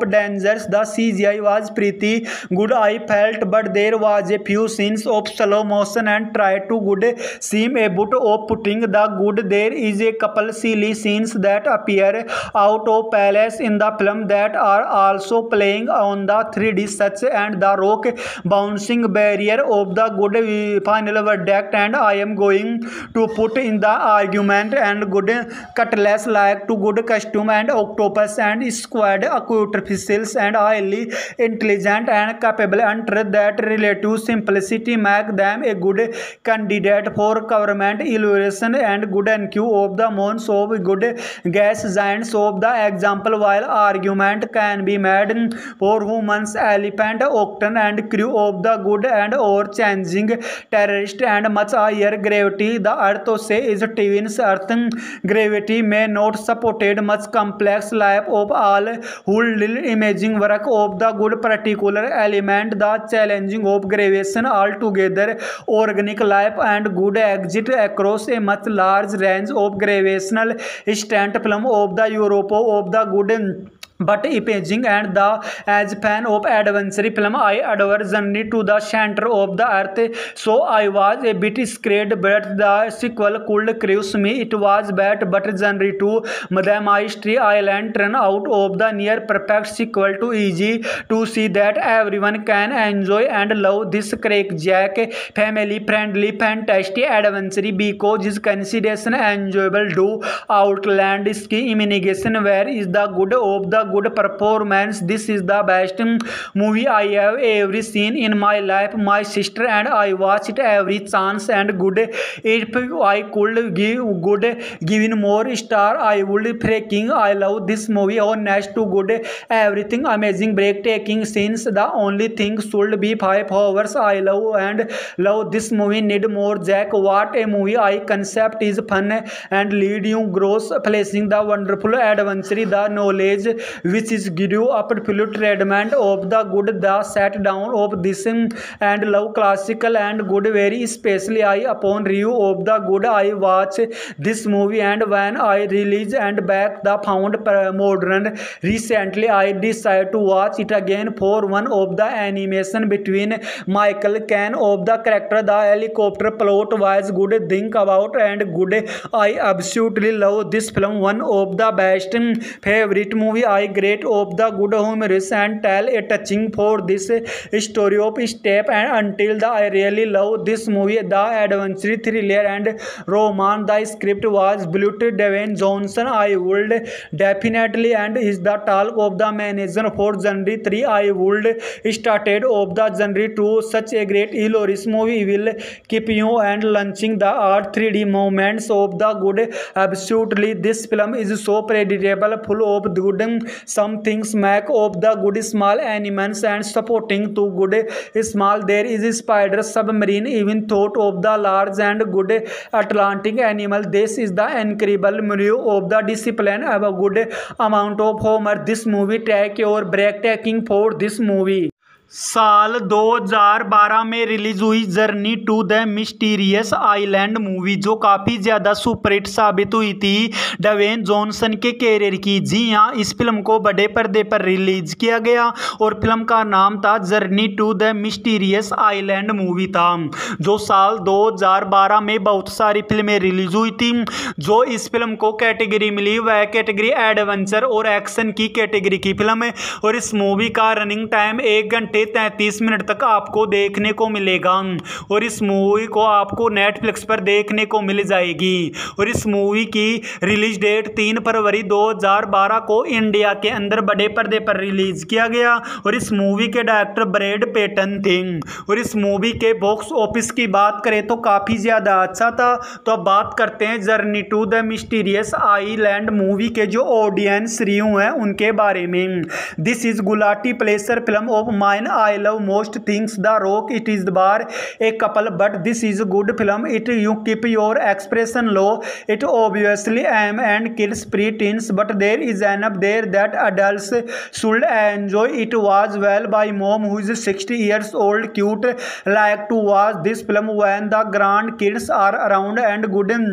measures, the CGI was pretty good, I felt, but there was a few scenes of slow motion and tried to good seem a bit of putting the good. There is a couple silly scenes that appear out of place in the film that are also playing on the 3D such and the rock bouncing barrier of the good final verdict, and I am going to put in the argument and good cutlass like to good costume and octopus and squad officials and highly intelligent and capable under that relative simplicity make them a good candidate for government evaluation and good NQ of the months of good gas giants of the example. While argument can be made for humans, elephant, octane and crew of the good and or changing terrorist and much higher gravity, the earth say is twins earth gravity may not supported much complex life of all whole little imaging work of the good particular element, the challenging of gravitation altogether organic life and good exit across a much large range of gravitational extent film of the Europe of the good but imaging and the as fan of adventure film I adore journey to the center of the earth, so I was a bit scared but the sequel could cruise me. It was bad but journey to the Mystery Island turned out of the near perfect sequel to easy to see that everyone can enjoy and love this crackjack family friendly fantastic adventure because his consideration enjoyable do outland ski imagination. Where is the good of the good performance? This is the best movie I have ever seen in my life. My sister and I watch it every chance and good. If I could give good given more star, I would freaking I love this movie. Honest to good, everything amazing, breathtaking scenes. The only thing should be 5 hours. I love and love this movie. Need more Jack. What a movie! I concept is fun and lead you gross placing the wonderful adventure, the knowledge which is give you absolute treatment of the good, the set down of this and love classical and good very especially I upon review of the good I watch this movie and when I release and back the found modern recently I decided to watch it again for one of the animation between Michael Caine of the character. The helicopter plot was good think about and good. I absolutely love this film, one of the best favorite movie I great of the good humorous and tell a touching for this story of step and until the I really love this movie, the adventure thriller and romance. The script was brilliant. Dwayne Johnson I would definitely and is the talk of the manager for genre 3. I would started of the genre 2. Such a great hilarious movie will keep you and launching the art 3D moments of the good. Absolutely this film is so predictable, full of good. Some things make of the good small animals and supporting to good small. There is spider submarine even thought of the large and good Atlantic animal. This is the incredible movie of the discipline of a good amount of humor. This movie take your breathtaking for this movie. साल 2012 में release हुई journey to the mysterious island movie जो काफ़ी ज़्यादा superhit साबित हुई थी Dwayne Johnson के कैरियर की। जी हाँ, इस फिल्म को बड़े पर्दे पर रिलीज किया गया और फिल्म का नाम था journey to the mysterious island movie था, जो साल 2012 में बहुत सारी फिल्में रिलीज हुई थी। जो इस फिल्म को कैटेगरी मिली वह कैटेगरी एडवेंचर और एक्शन की कैटेगरी की फिल्म है और इस मूवी का रनिंग टाइम 1 घंटे 33 मिनट तक आपको देखने को मिलेगा और इस मूवी को आपको नेटफ्लिक्स पर देखने को मिल जाएगी। और इस मूवी की रिलीज डेट 3 फरवरी 2012 को इंडिया के अंदर बड़े पर्दे पर रिलीज किया गया और इस मूवी के डायरेक्टर ब्रैड पेटन थे। और इस मूवी के बॉक्स ऑफिस की बात करें तो काफ़ी ज़्यादा अच्छा था। तो अब बात करते हैं journey to the mysterious island movie के जो ऑडियंस रिव्यू हैं उनके बारे में। This is guilty pleasure film of mine I love most things The Rock. It is the bar a couple, but this is a good film. It you keep your expression low. It obviously am and kills pre-teens, but there is enough there that adults should enjoy. It was well by mom who is 60 years old. Cute like to watch this film when the grandkids are around and good.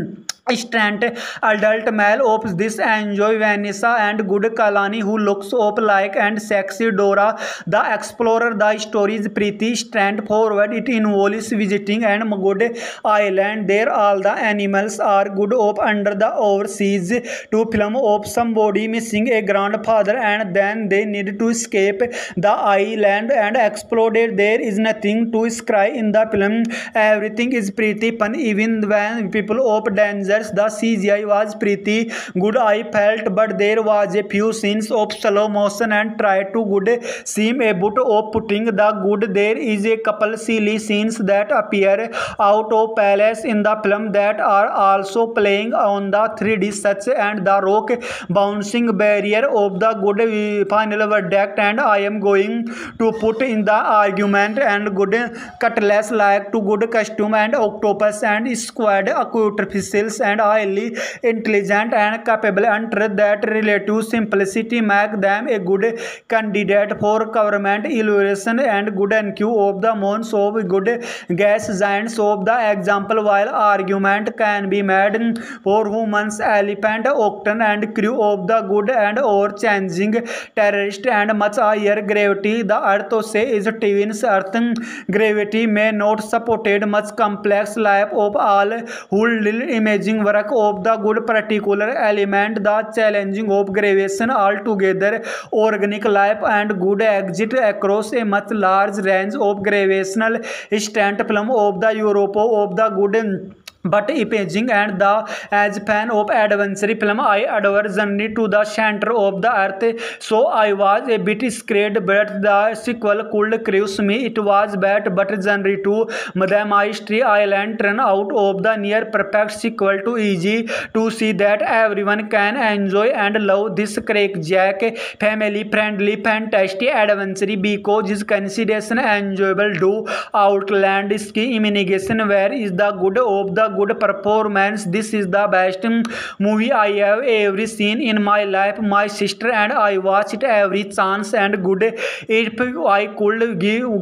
straight adult male of this enjoy Vanessa and good Kalani who looks up like and sexy Dora the Explorer. The story is pretty straightforward. It involves visiting and good island. There all the animals are good up under the overseas to film of somebody missing a grandfather and then they need to escape the island and exploded. There is nothing to scry in the film. Everything is pretty fun even when people of danger. The CGI was pretty good I felt, but there was a few scenes of slow motion and tried to good seem a bit of putting the good. There is a couple silly scenes that appear out of place in the film that are also playing on the 3D such and the rock bouncing barrier of the good final verdict, and I am going to put in the argument and good cutlass like to good costume and octopus and squad artificials and highly intelligent and capable under that relative simplicity make them a good candidate for government evaluation and good NQ of the months of good gas giants of the example. While argument can be made for humans, elephant, octon and crew of the good and or changing terrorist and much higher gravity, the earth say is twins earth gravity may not supported much complex life of all who imaging work of the good particular element the challenging of gravitation altogether organic life and good exit across a much large range of gravitational instant film of the Europe of the good but imaging and the as fan of adventure film I adore journey to the center of the earth, so I was a bit scared but the sequel could cruise me. It was bad but journey to Mystery Island turned out of the near perfect sequel to easy to see that everyone can enjoy and love this crackjack family friendly fantastic adventure because his consideration enjoyable do outland ski imagination. Where is the good of the good performance? This is the best movie I have ever seen in my life. My sister and I watch it every chance and good. If I could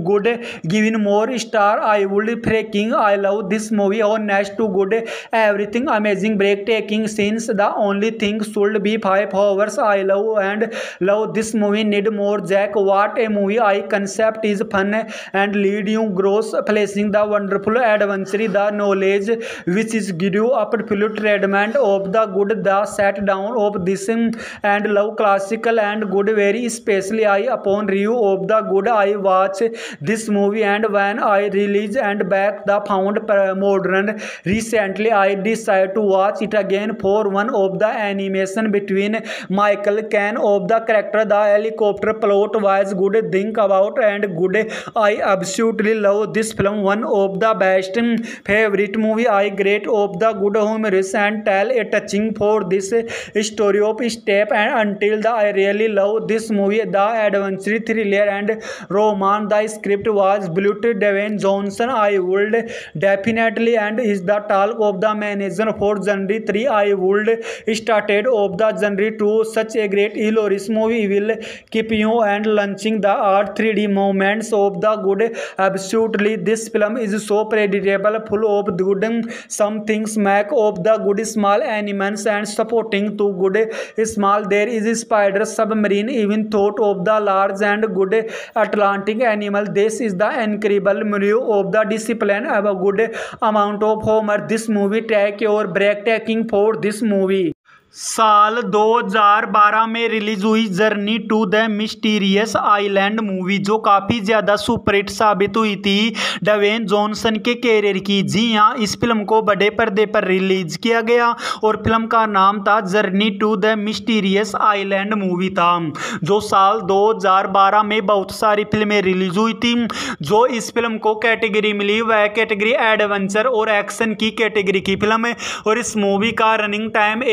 given more star I would freaking I love this movie. On next to good everything amazing breathtaking scenes. The only thing should be 5 hours. I love this movie. Need more Jack. What a movie. I concept is fun and lead you gross placing the wonderful adventure the knowledge which is give you absolute treatment of the good the set down of this and love classical and good very especially I upon review of the good I watch this movie and when I release and back the found modern recently I decided to watch it again for one of the animation between Michael Caine of the character. The helicopter plot was good think about and good. I absolutely love this film. One of the best favorite movie I great of the good humorous and tell a touching for this story of step and until the I really love this movie. The adventure thriller and romance. The script was brilliant. Dwayne Johnson I would definitely and is the talk of the manager for genre 3. I would started of the genre 2. Such a great hilarious movie will keep you and launching the art 3D moments of the good. Absolutely this film is so predictable full of good. Some things make of the good small animals and supporting to good small. There is a spider submarine even thought of the large and good Atlantic animal. This is the incredible milieu of the discipline of a good amount of humor. This movie take your breathtaking for this movie. साल 2012 में release हुई journey to the mysterious island movie जो काफ़ी ज़्यादा superhit साबित हुई थी Dwayne Johnson के कैरियर की। जी हाँ, इस फिल्म को बड़े पर्दे पर रिलीज किया गया और फिल्म का नाम था journey to the mysterious island movie था, जो साल 2012 में बहुत सारी फिल्में रिलीज हुई थी। जो इस फिल्म को कैटेगरी मिली वह कैटेगरी एडवेंचर और एक्शन की कैटेगरी की फिल्म है और इस मूवी का रनिंग टाइम 1 घंटे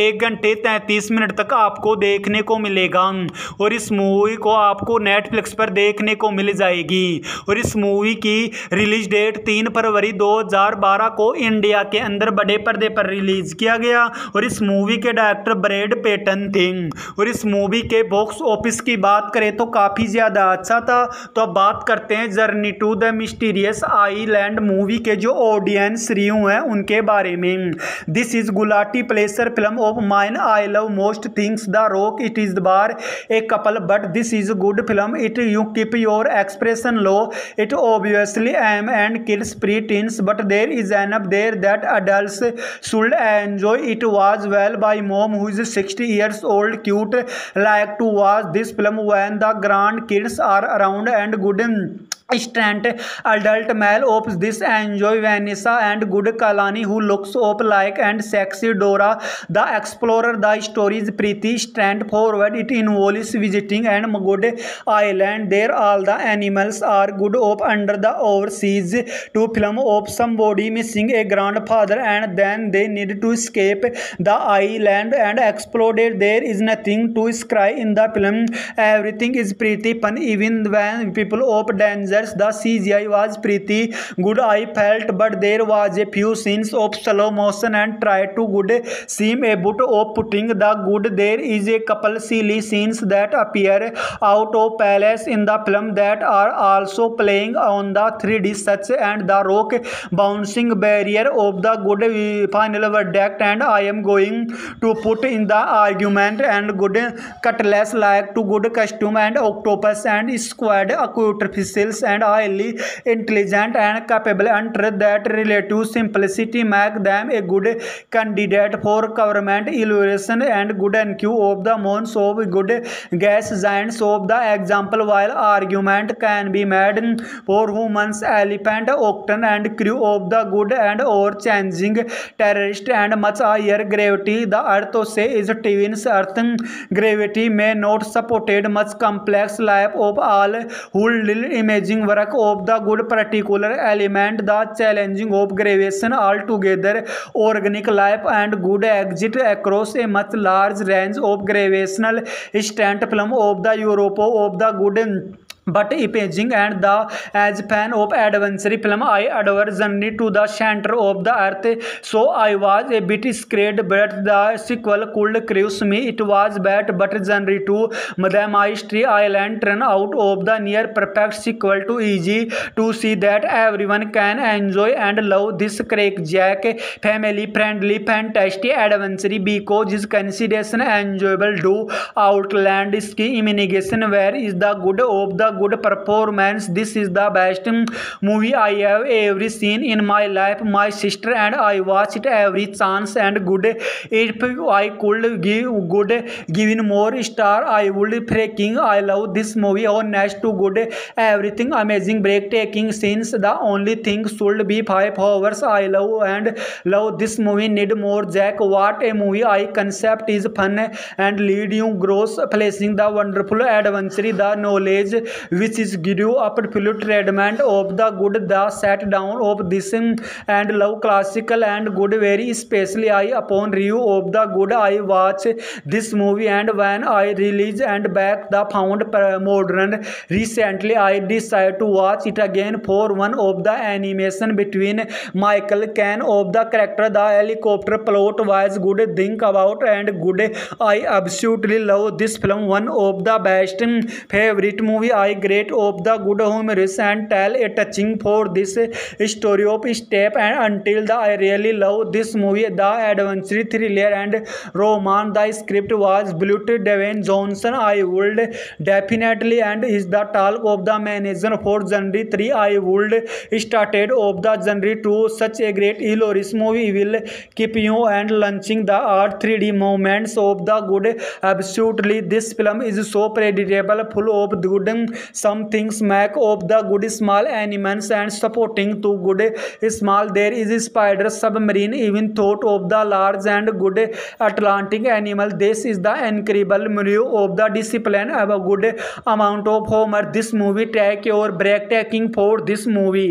से 33 मिनट तक आपको देखने को मिलेगा और इस मूवी को आपको नेटफ्लिक्स पर देखने को मिल जाएगी। और इस मूवी की रिलीज डेट 3 फरवरी 2012 को इंडिया के अंदर बड़े पर्दे पर रिलीज किया गया और इस मूवी के डायरेक्टर ब्रैड पेटन थे। और इस मूवी के बॉक्स ऑफिस की बात करें तो काफ़ी ज़्यादा अच्छा था। तो अब बात करते हैं journey to the mysterious island movie के जो ऑडियंस रिव्यू हैं उनके बारे में। This is guilty pleasure film of mine I love most things the rock it is bar a couple but this is good film it you keep your expression low it obviously am and kids pre-teens but there is enough there that adults should enjoy it was well by mom who is 60 years old cute like to watch this film when the grand kids are around and good strength adult male of this enjoy Vanessa and good Kalani who looks up like and sexy Dora the Explorer. The story is pretty straightforward. It involves visiting and good island there all the animals are good up under the overseas to film of somebody missing a grandfather and then they need to escape the island and explode it. There is nothing to cry in the film. Everything is pretty fun even when people of danger. The CGI was pretty good I felt but there was a few scenes of slow motion and tried to good seem a bit of putting the good. There is a couple silly scenes that appear out of place in the film that are also playing on the 3D such and the rock bouncing barrier of the good final verdict and I am going to put in the argument and good cutlass like to good costume and octopus and squad aquatic and highly intelligent and capable under that relative simplicity make them a good candidate for government evaluation and good NQ of the months of good gas giants of the example while argument can be made for humans elephant octane and crew of the good and or changing terrorist and much higher gravity the earth say is twins earth gravity may not supported much complex life of all who imaging work of the good particular element the challenging of gravitation altogether organic life and good exit across a much large range of gravitational strength film of the Europe of the good but imaging and the as fan of adventure film I adore journey to the center of the earth so I was a bit scared but the sequel could cruise me it was bad but journey to Madame Mystery Island turn out of the near perfect sequel to easy to see that everyone can enjoy and love this crackjack family friendly fantastic adventure because his consideration enjoyable do outland ski imagination where is the good of the good performance this is the best movie I have ever seen in my life my sister and I watch it every chance and good if I could give good given more star I would freaking I love this movie honest to good everything amazing breathtaking scenes the only thing should be 5 hours I love and love this movie need more Jack what a movie I concept is fun and lead you gross placing the wonderful adventure the knowledge which is give you absolute treatment of the good the set down of this and love classical and good very especially I upon review of the good I watch this movie and when I release and back the found modern recently I decided to watch it again for one of the animation between Michael Caine of the character the helicopter plot was good think about and good I absolutely love this film one of the best favorite movie I great of the good humorous and tell a touching for this story of step and until the I really love this movie the adventure thriller and romance the script was brilliant Dwayne Johnson I would definitely and is the talk of the manager for genre 3 I would started of the genre 2 such a great hilarious movie will keep you and launching the art 3D moments of the good absolutely this film is so predictable full of good some things make of the good small animals and supporting to good small there is a spider submarine even thought of the large and good Atlantic animal this is the incredible mirror of the discipline of a good amount of humor this movie take your breathtaking for this movie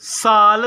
साल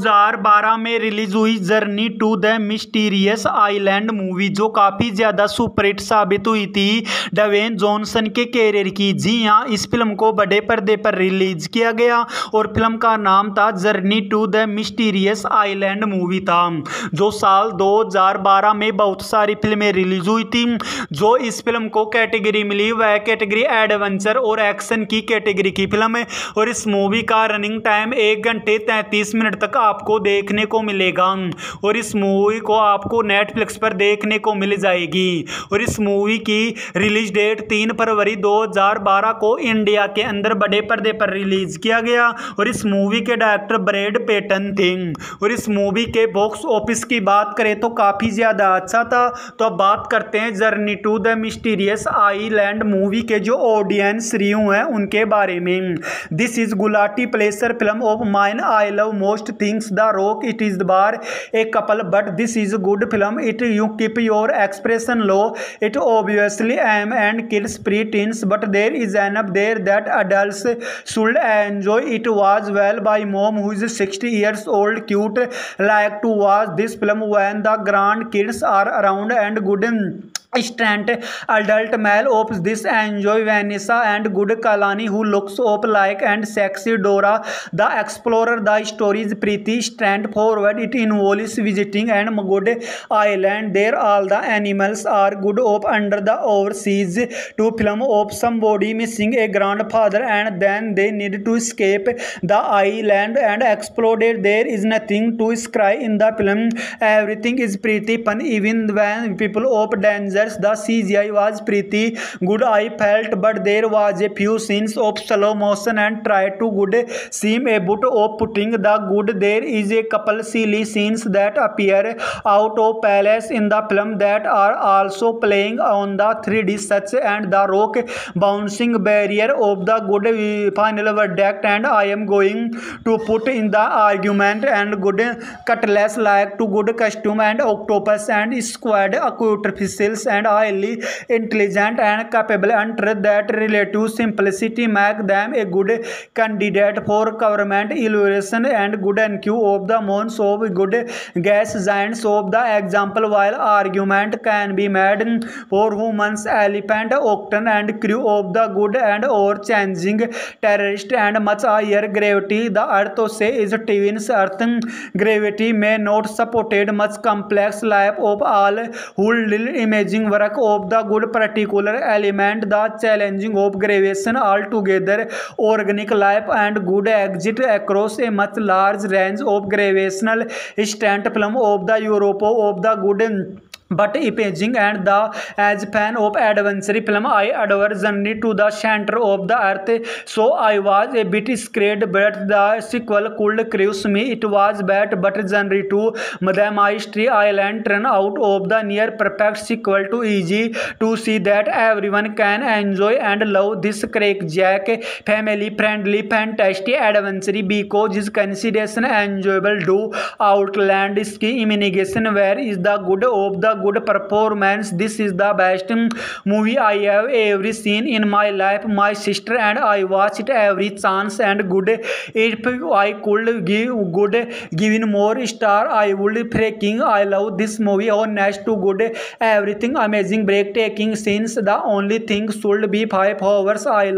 2012 में release हुई journey to the mysterious island movie, जो काफ़ी ज़्यादा superhit साबित हुई थी Dwayne Johnson के कैरियर की। जी हाँ, इस फिल्म को बड़े पर्दे पर रिलीज किया गया और फिल्म का नाम था journey to the mysterious island movie था, जो साल 2012 में बहुत सारी फिल्में रिलीज हुई थी। जो इस फिल्म को कैटेगरी मिली वह कैटेगरी एडवेंचर और एक्शन की कैटेगरी की फिल्म है और इस मूवी का रनिंग टाइम 1 घंटे 33 मिनट तक आपको देखने को मिलेगा और इस मूवी को आपको नेटफ्लिक्स पर देखने को मिल जाएगी। और इस मूवी की रिलीज डेट 3 फरवरी 2012 को इंडिया के अंदर बड़े पर्दे पर रिलीज किया गया और इस मूवी के डायरेक्टर ब्रैड पेटन थे। और इस मूवी के बॉक्स ऑफिस की बात करें तो काफ़ी ज़्यादा अच्छा था। तो अब बात करते हैं journey to the mysterious island movie के जो ऑडियंस रिव्यू हैं उनके बारे में। This is guilty pleasure film of mine I love most things The Rock. It is the bar a couple, but this is a good film. It you keep your expression low. It obviously am and kills pre-teens, but there is enough there that adults should enjoy. It was well by mom who is 60 years old. Cute, like to watch this film when the grandkids are around and good. Strength adult male of this enjoy Vanessa and good Kalani who looks up like and sexy Dora the Explorer. The story is pretty straightforward. It involves visiting and good island. There all the animals are good up under the overseas to film of somebody missing a grandfather and then they need to escape the island and explode it. There is nothing to cry in the film. Everything is pretty fun even when people of danger. The CGI was pretty good I felt, but there was a few scenes of slow motion and tried to good seem a bit of putting the good. There is a couple silly scenes that appear out of place in the film that are also playing on the 3D such and the rock bouncing barrier of the good final verdict. And I am going to put in the argument and good cutlass like to good costume and octopus and squad artificials and highly intelligent and capable under that relative simplicity make them a good candidate for government evaluation and good NQ of the months of good gas giants of the example. While argument can be made for humans, elephant, octon and crew of the good and or changing terrorist and much higher gravity. The earth say is twins earth gravity may not supported much complex life of all who little imaging work of the good particular element. The challenging of gravitation altogether organic life and good exit across a much large range of gravitational strength. Film of the Europe of the good but imaging and the as fan of adventure film I adore journey to the center of the earth, so I was a bit scared but the sequel could cruise me. It was bad but journey to Mystery Island turned out of the near perfect sequel to easy to see that everyone can enjoy and love this crackjack family friendly fantastic adventure because his consideration enjoyable do outland ski imagination. Where is the good of the good performance? This is the best movie I have ever seen in my life. My sister and I watch it every chance and good. If I could give good given more star I would freaking I love this movie. Honest to good everything amazing breathtaking scenes. The only thing should be 5 hours. I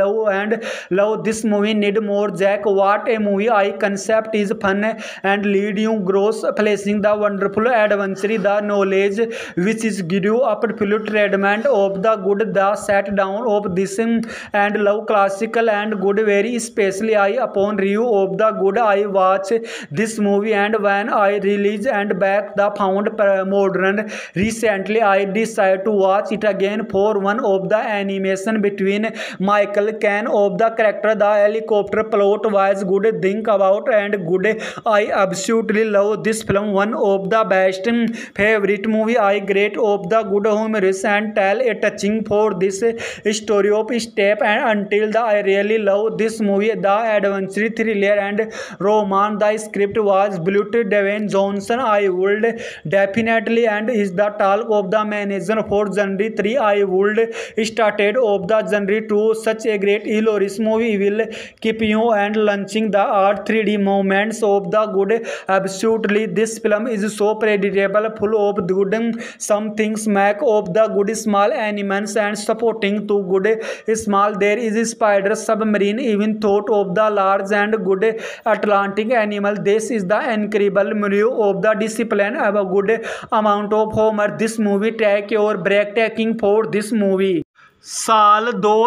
love this movie. Need more Jack. What a movie. I concept is fun and lead you gross placing the wonderful adventure the knowledge which is give you absolute treatment of the good. The set down of this and love classical and good very especially I upon review of the good I watch this movie and when I release and back the found modern recently I decided to watch it again for one of the animation between Michael Caine of the character. The helicopter plot was good think about and good. I absolutely love this film. One of the best favorite movie I great of the good humorous and tell a touching for this story of step and until the I really love this movie, the adventure thriller and romance. The script was built Dwayne Johnson. I would definitely and is the talk of the manager for genre 3. I would started of the genre 2. Such a great hilarious movie will keep you and launching the art 3D moments of the good. Absolutely, this film is so predictable, full of good. Some things make of the good small animals and supporting to good small. There is spider submarine, even thought of the large and good Atlantic animal. This is the incredible movie of the discipline. Have a good amount of humor. This movie take your breathtaking for this movie. साल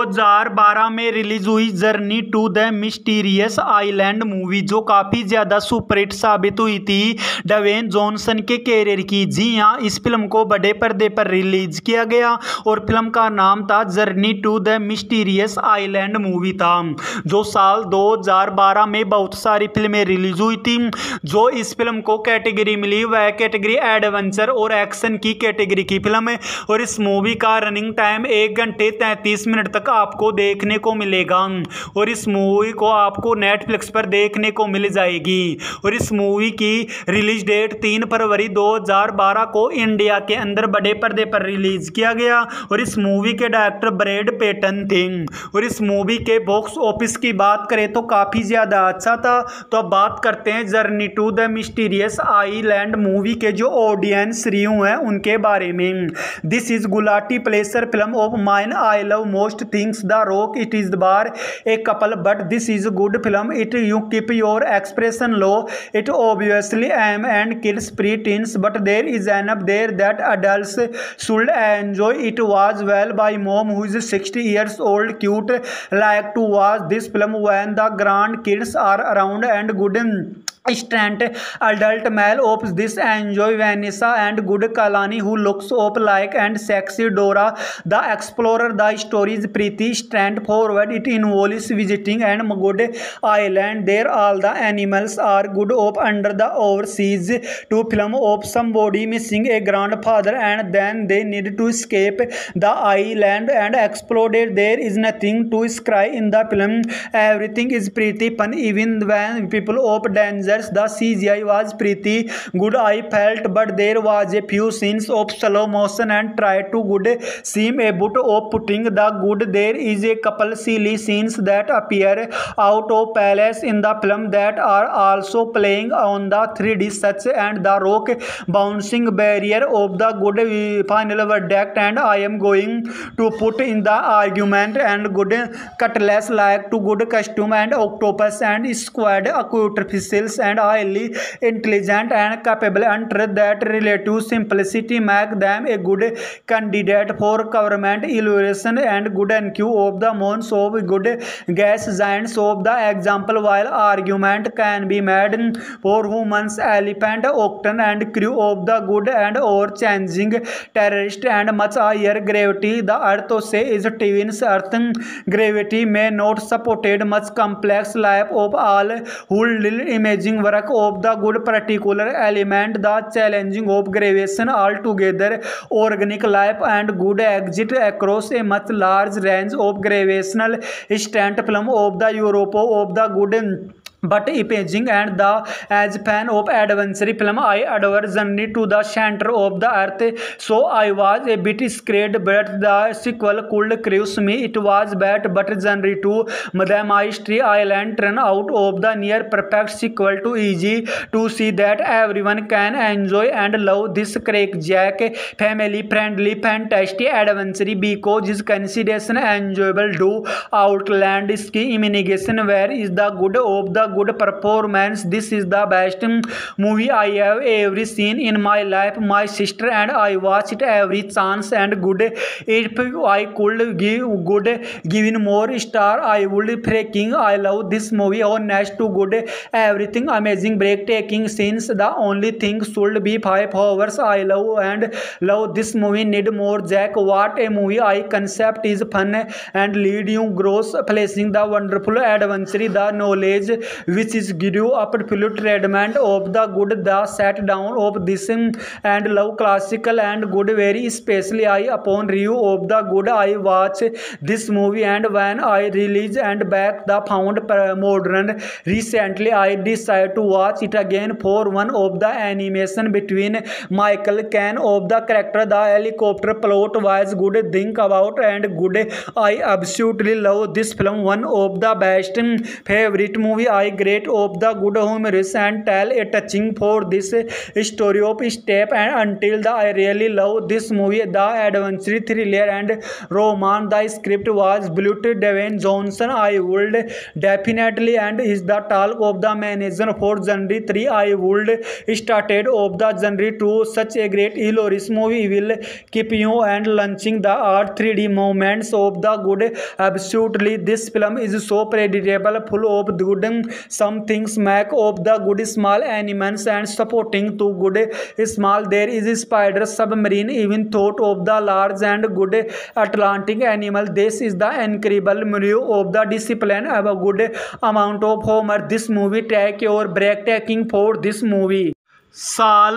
2012 में release हुई journey to the mysterious island movie, जो काफ़ी ज़्यादा superhit साबित हुई थी Dwayne Johnson के कैरियर की। जी हाँ, इस फिल्म को बड़े पर्दे पर रिलीज किया गया और फिल्म का नाम था journey to the mysterious island movie था, जो साल 2012 में बहुत सारी फिल्में रिलीज हुई थी। जो इस फिल्म को कैटेगरी मिली वह कैटेगरी एडवेंचर और एक्शन की कैटेगरी की फिल्म है और इस मूवी का रनिंग टाइम 1 घंटे 33 मिनट तक आपको देखने को मिलेगा और इस मूवी को आपको नेटफ्लिक्स पर देखने को मिल जाएगी। और इस मूवी की रिलीज डेट 3 फरवरी 2012 को इंडिया के अंदर बड़े पर्दे पर रिलीज किया गया और इस मूवी के डायरेक्टर ब्रैड पेटन थे। और इस मूवी के बॉक्स ऑफिस की बात करें तो काफ़ी ज़्यादा अच्छा था। तो अब बात करते हैं journey to the mysterious island movie के जो ऑडियंस रिव्यू हैं उनके बारे में। This is guilty pleasure film of mine I love most things The Rock. It is the bar a couple, but this is a good film. It you keep your expression low. It obviously am and kills pre-teens, but there is enough there that adults should enjoy. It was well by mom who is 60 years old, cute, like to watch this film when the grandkids are around and good. Straight adult male of this enjoy Vanessa and good Kalani who looks up like and sexy Dora the Explorer. The story is pretty straightforward. It involves visiting and good island. There all the animals are good up under the overseas to film of somebody missing a grandfather and then they need to escape the island and exploded. There is nothing to cry in the film. Everything is pretty fun even when people of danger. The CGI was pretty good I felt, but there was a few scenes of slow motion and tried to good seem a bit of putting the good. There is a couple silly scenes that appear out of place in the film that are also playing on the 3D such and the rock bouncing barrier of the good final verdict. And I am going to put in the argument and good cutlass like to good costume and octopus and squad artificials and highly intelligent and capable under that relative simplicity make them a good candidate for government evaluation and good NQ of the months of good gas giants of the example. While argument can be made for humans, elephant, octon and crew of the good and or changing terrorist and much higher gravity, the earth say is twins earth gravity may not supported much complex life of all who imaging work of the good particular element, the challenging of gravitation altogether organic life and good exit across a much large range of gravitational strength film of the Europe of the good but imaging and the as fan of adventure film I adore journey to the center of the earth, so I was a bit scared but the sequel could cruise me. It was bad but journey to the mystery island turn out of the near perfect sequel to easy to see that everyone can enjoy and love this crackjack family friendly fantastic adventure because his consideration enjoyable do outland ski imagination. Where is the good of the good performance? This is the best movie I have ever seen in my life. My sister and I watch it every chance and good. If I could given more star I would freaking I love this movie. Honest to good everything amazing breathtaking scenes. The only thing should be 5 hours. I love this movie. Need more Jack. What a movie. I concept is fun and lead you gross placing the wonderful adventure, the knowledge which is give a absolute treatment of the good. The set down of this and love classical and good very especially I upon review of the good. I watch this movie and when I release and back the found modern. Recently I decided to watch it again for one of the animation between Michael Caine of the character. The helicopter plot was good think about and good. I absolutely love this film. One of the best favorite movie I great of the good humorous and tell a touching for this story of step and until the I really love this movie. The adventure thriller and romance. The script was brilliant. Dwayne Johnson I would definitely and is the talk of the manager for genre 3. I would started of the genre 2. Such a great hilarious movie will keep you and launching the art 3D moments of the good. Absolutely this film is so predictable full of good. Some things make of the good small animals and supporting to good small. There is spider submarine even thought of the large and good Atlantic animal. This is the incredible movie of the discipline have a good amount of humor. This movie take your breathtaking for this movie. साल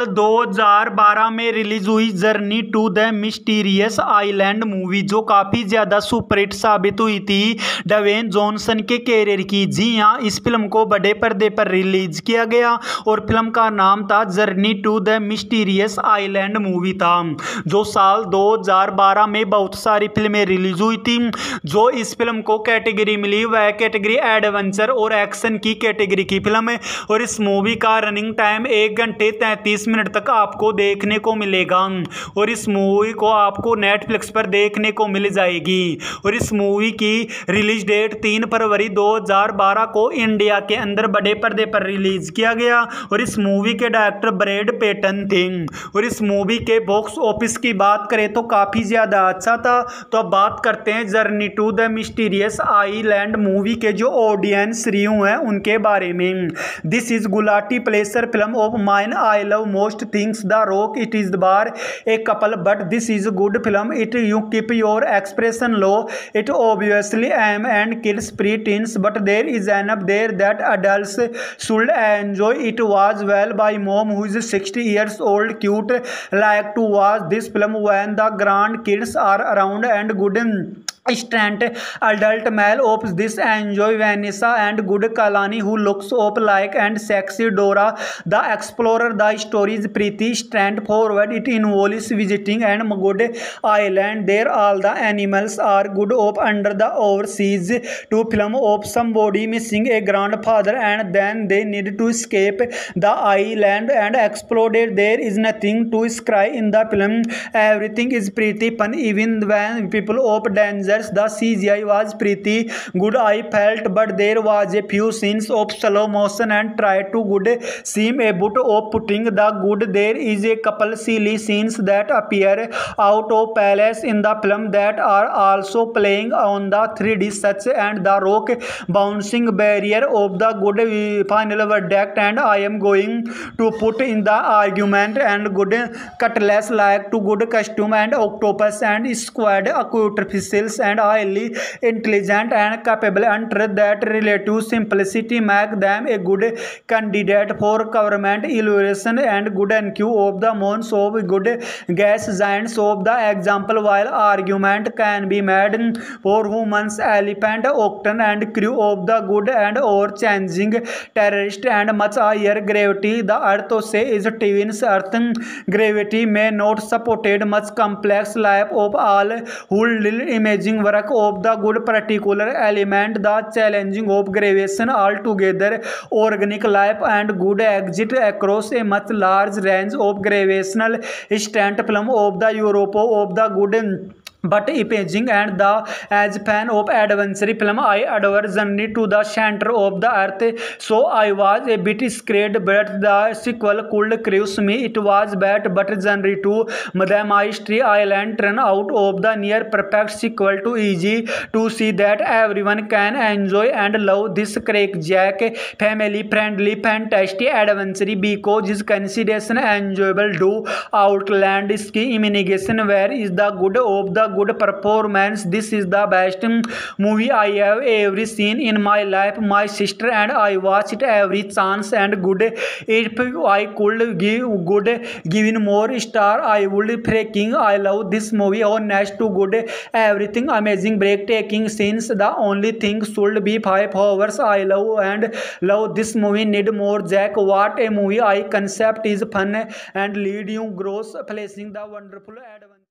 2012 में release हुई journey to the mysterious island movie जो काफ़ी ज़्यादा superhit साबित हुई थी Dwayne Johnson के कैरियर की। जी हाँ, इस फिल्म को बड़े पर्दे पर रिलीज किया गया और फिल्म का नाम था journey to the mysterious island movie था जो साल 2012 में बहुत सारी फिल्में रिलीज हुई थी। जो इस फिल्म को कैटेगरी मिली वह कैटेगरी एडवेंचर और एक्शन की कैटेगरी की फिल्म है और इस मूवी का रनिंग टाइम 1 घंटे 33 मिनट तक आपको देखने को मिलेगा और इस मूवी को आपको नेटफ्लिक्स पर देखने को मिल जाएगी। और इस मूवी की रिलीज डेट 3 फरवरी 2012 को इंडिया के अंदर बड़े पर्दे पर रिलीज किया गया और इस मूवी के डायरेक्टर ब्रैड पेटन थे। और इस मूवी के बॉक्स ऑफिस की बात करें तो काफ़ी ज़्यादा अच्छा था। तो अब बात करते हैं journey to the mysterious island movie के जो ऑडियंस रिव्यू हैं उनके बारे में। This is guilty pleasure film of mine I love most things The Rock. It is the bar a couple but this is a good film. It you keep your expression low. It obviously am and kills pre-teens but there is enough there that adults should enjoy. It was well by mom who is 60 years old cute like to watch this film when the grandkids are around and good strength adult male of this enjoy Vanessa and good Kalani who looks up like and sexy Dora the Explorer. The story is pretty straightforward. It involves visiting and good island. There all the animals are good up under the overseas to film of somebody missing a grandfather and then they need to escape the island and exploded. There is nothing to cry in the film. Everything is pretty fun even when people of danger. The CGI was pretty good I felt but there was a few scenes of slow motion and tried to good seem a bit of putting the good. There is a couple silly scenes that appear out of place in the film that are also playing on the 3D such and the rock bouncing barrier of the good final verdict and I am going to put in the argument and good cutlass like to good costume and octopus and squad aquatic and highly intelligent and capable under that relative simplicity make them a good candidate for government evaluation and good NQ of the months of good gas giants of the example. While argument can be made for humans elephant octane and crew of the good and or changing terrorist and much higher gravity the earth say is twins earth gravity may not supported much complex life of all who imaging work of the good particular element the challenging of gravitation altogether organic life and good exit across a much large range of gravitational strength film of the Europe of the good but imaging and the as fan of adventure film I adore journey to the center of the earth so I was a bit scared but the sequel could cruise me. It was bad but journey to the mystery island turn out of the near perfect sequel to easy to see that everyone can enjoy and love this crack jack family friendly fantastic adventure because his consideration enjoyable do outland ski imagination where is the good of the good performance. This is the best movie I have ever seen in my life. My sister and I watch it every chance and good. If I could given more star, I would freaking. I love this movie. Honest to good, everything amazing, breathtaking scenes. The only thing should be 5 hours. I love this movie. Need more Jack. What a movie! I concept is fun and lead you gross, placing the wonderful adventure.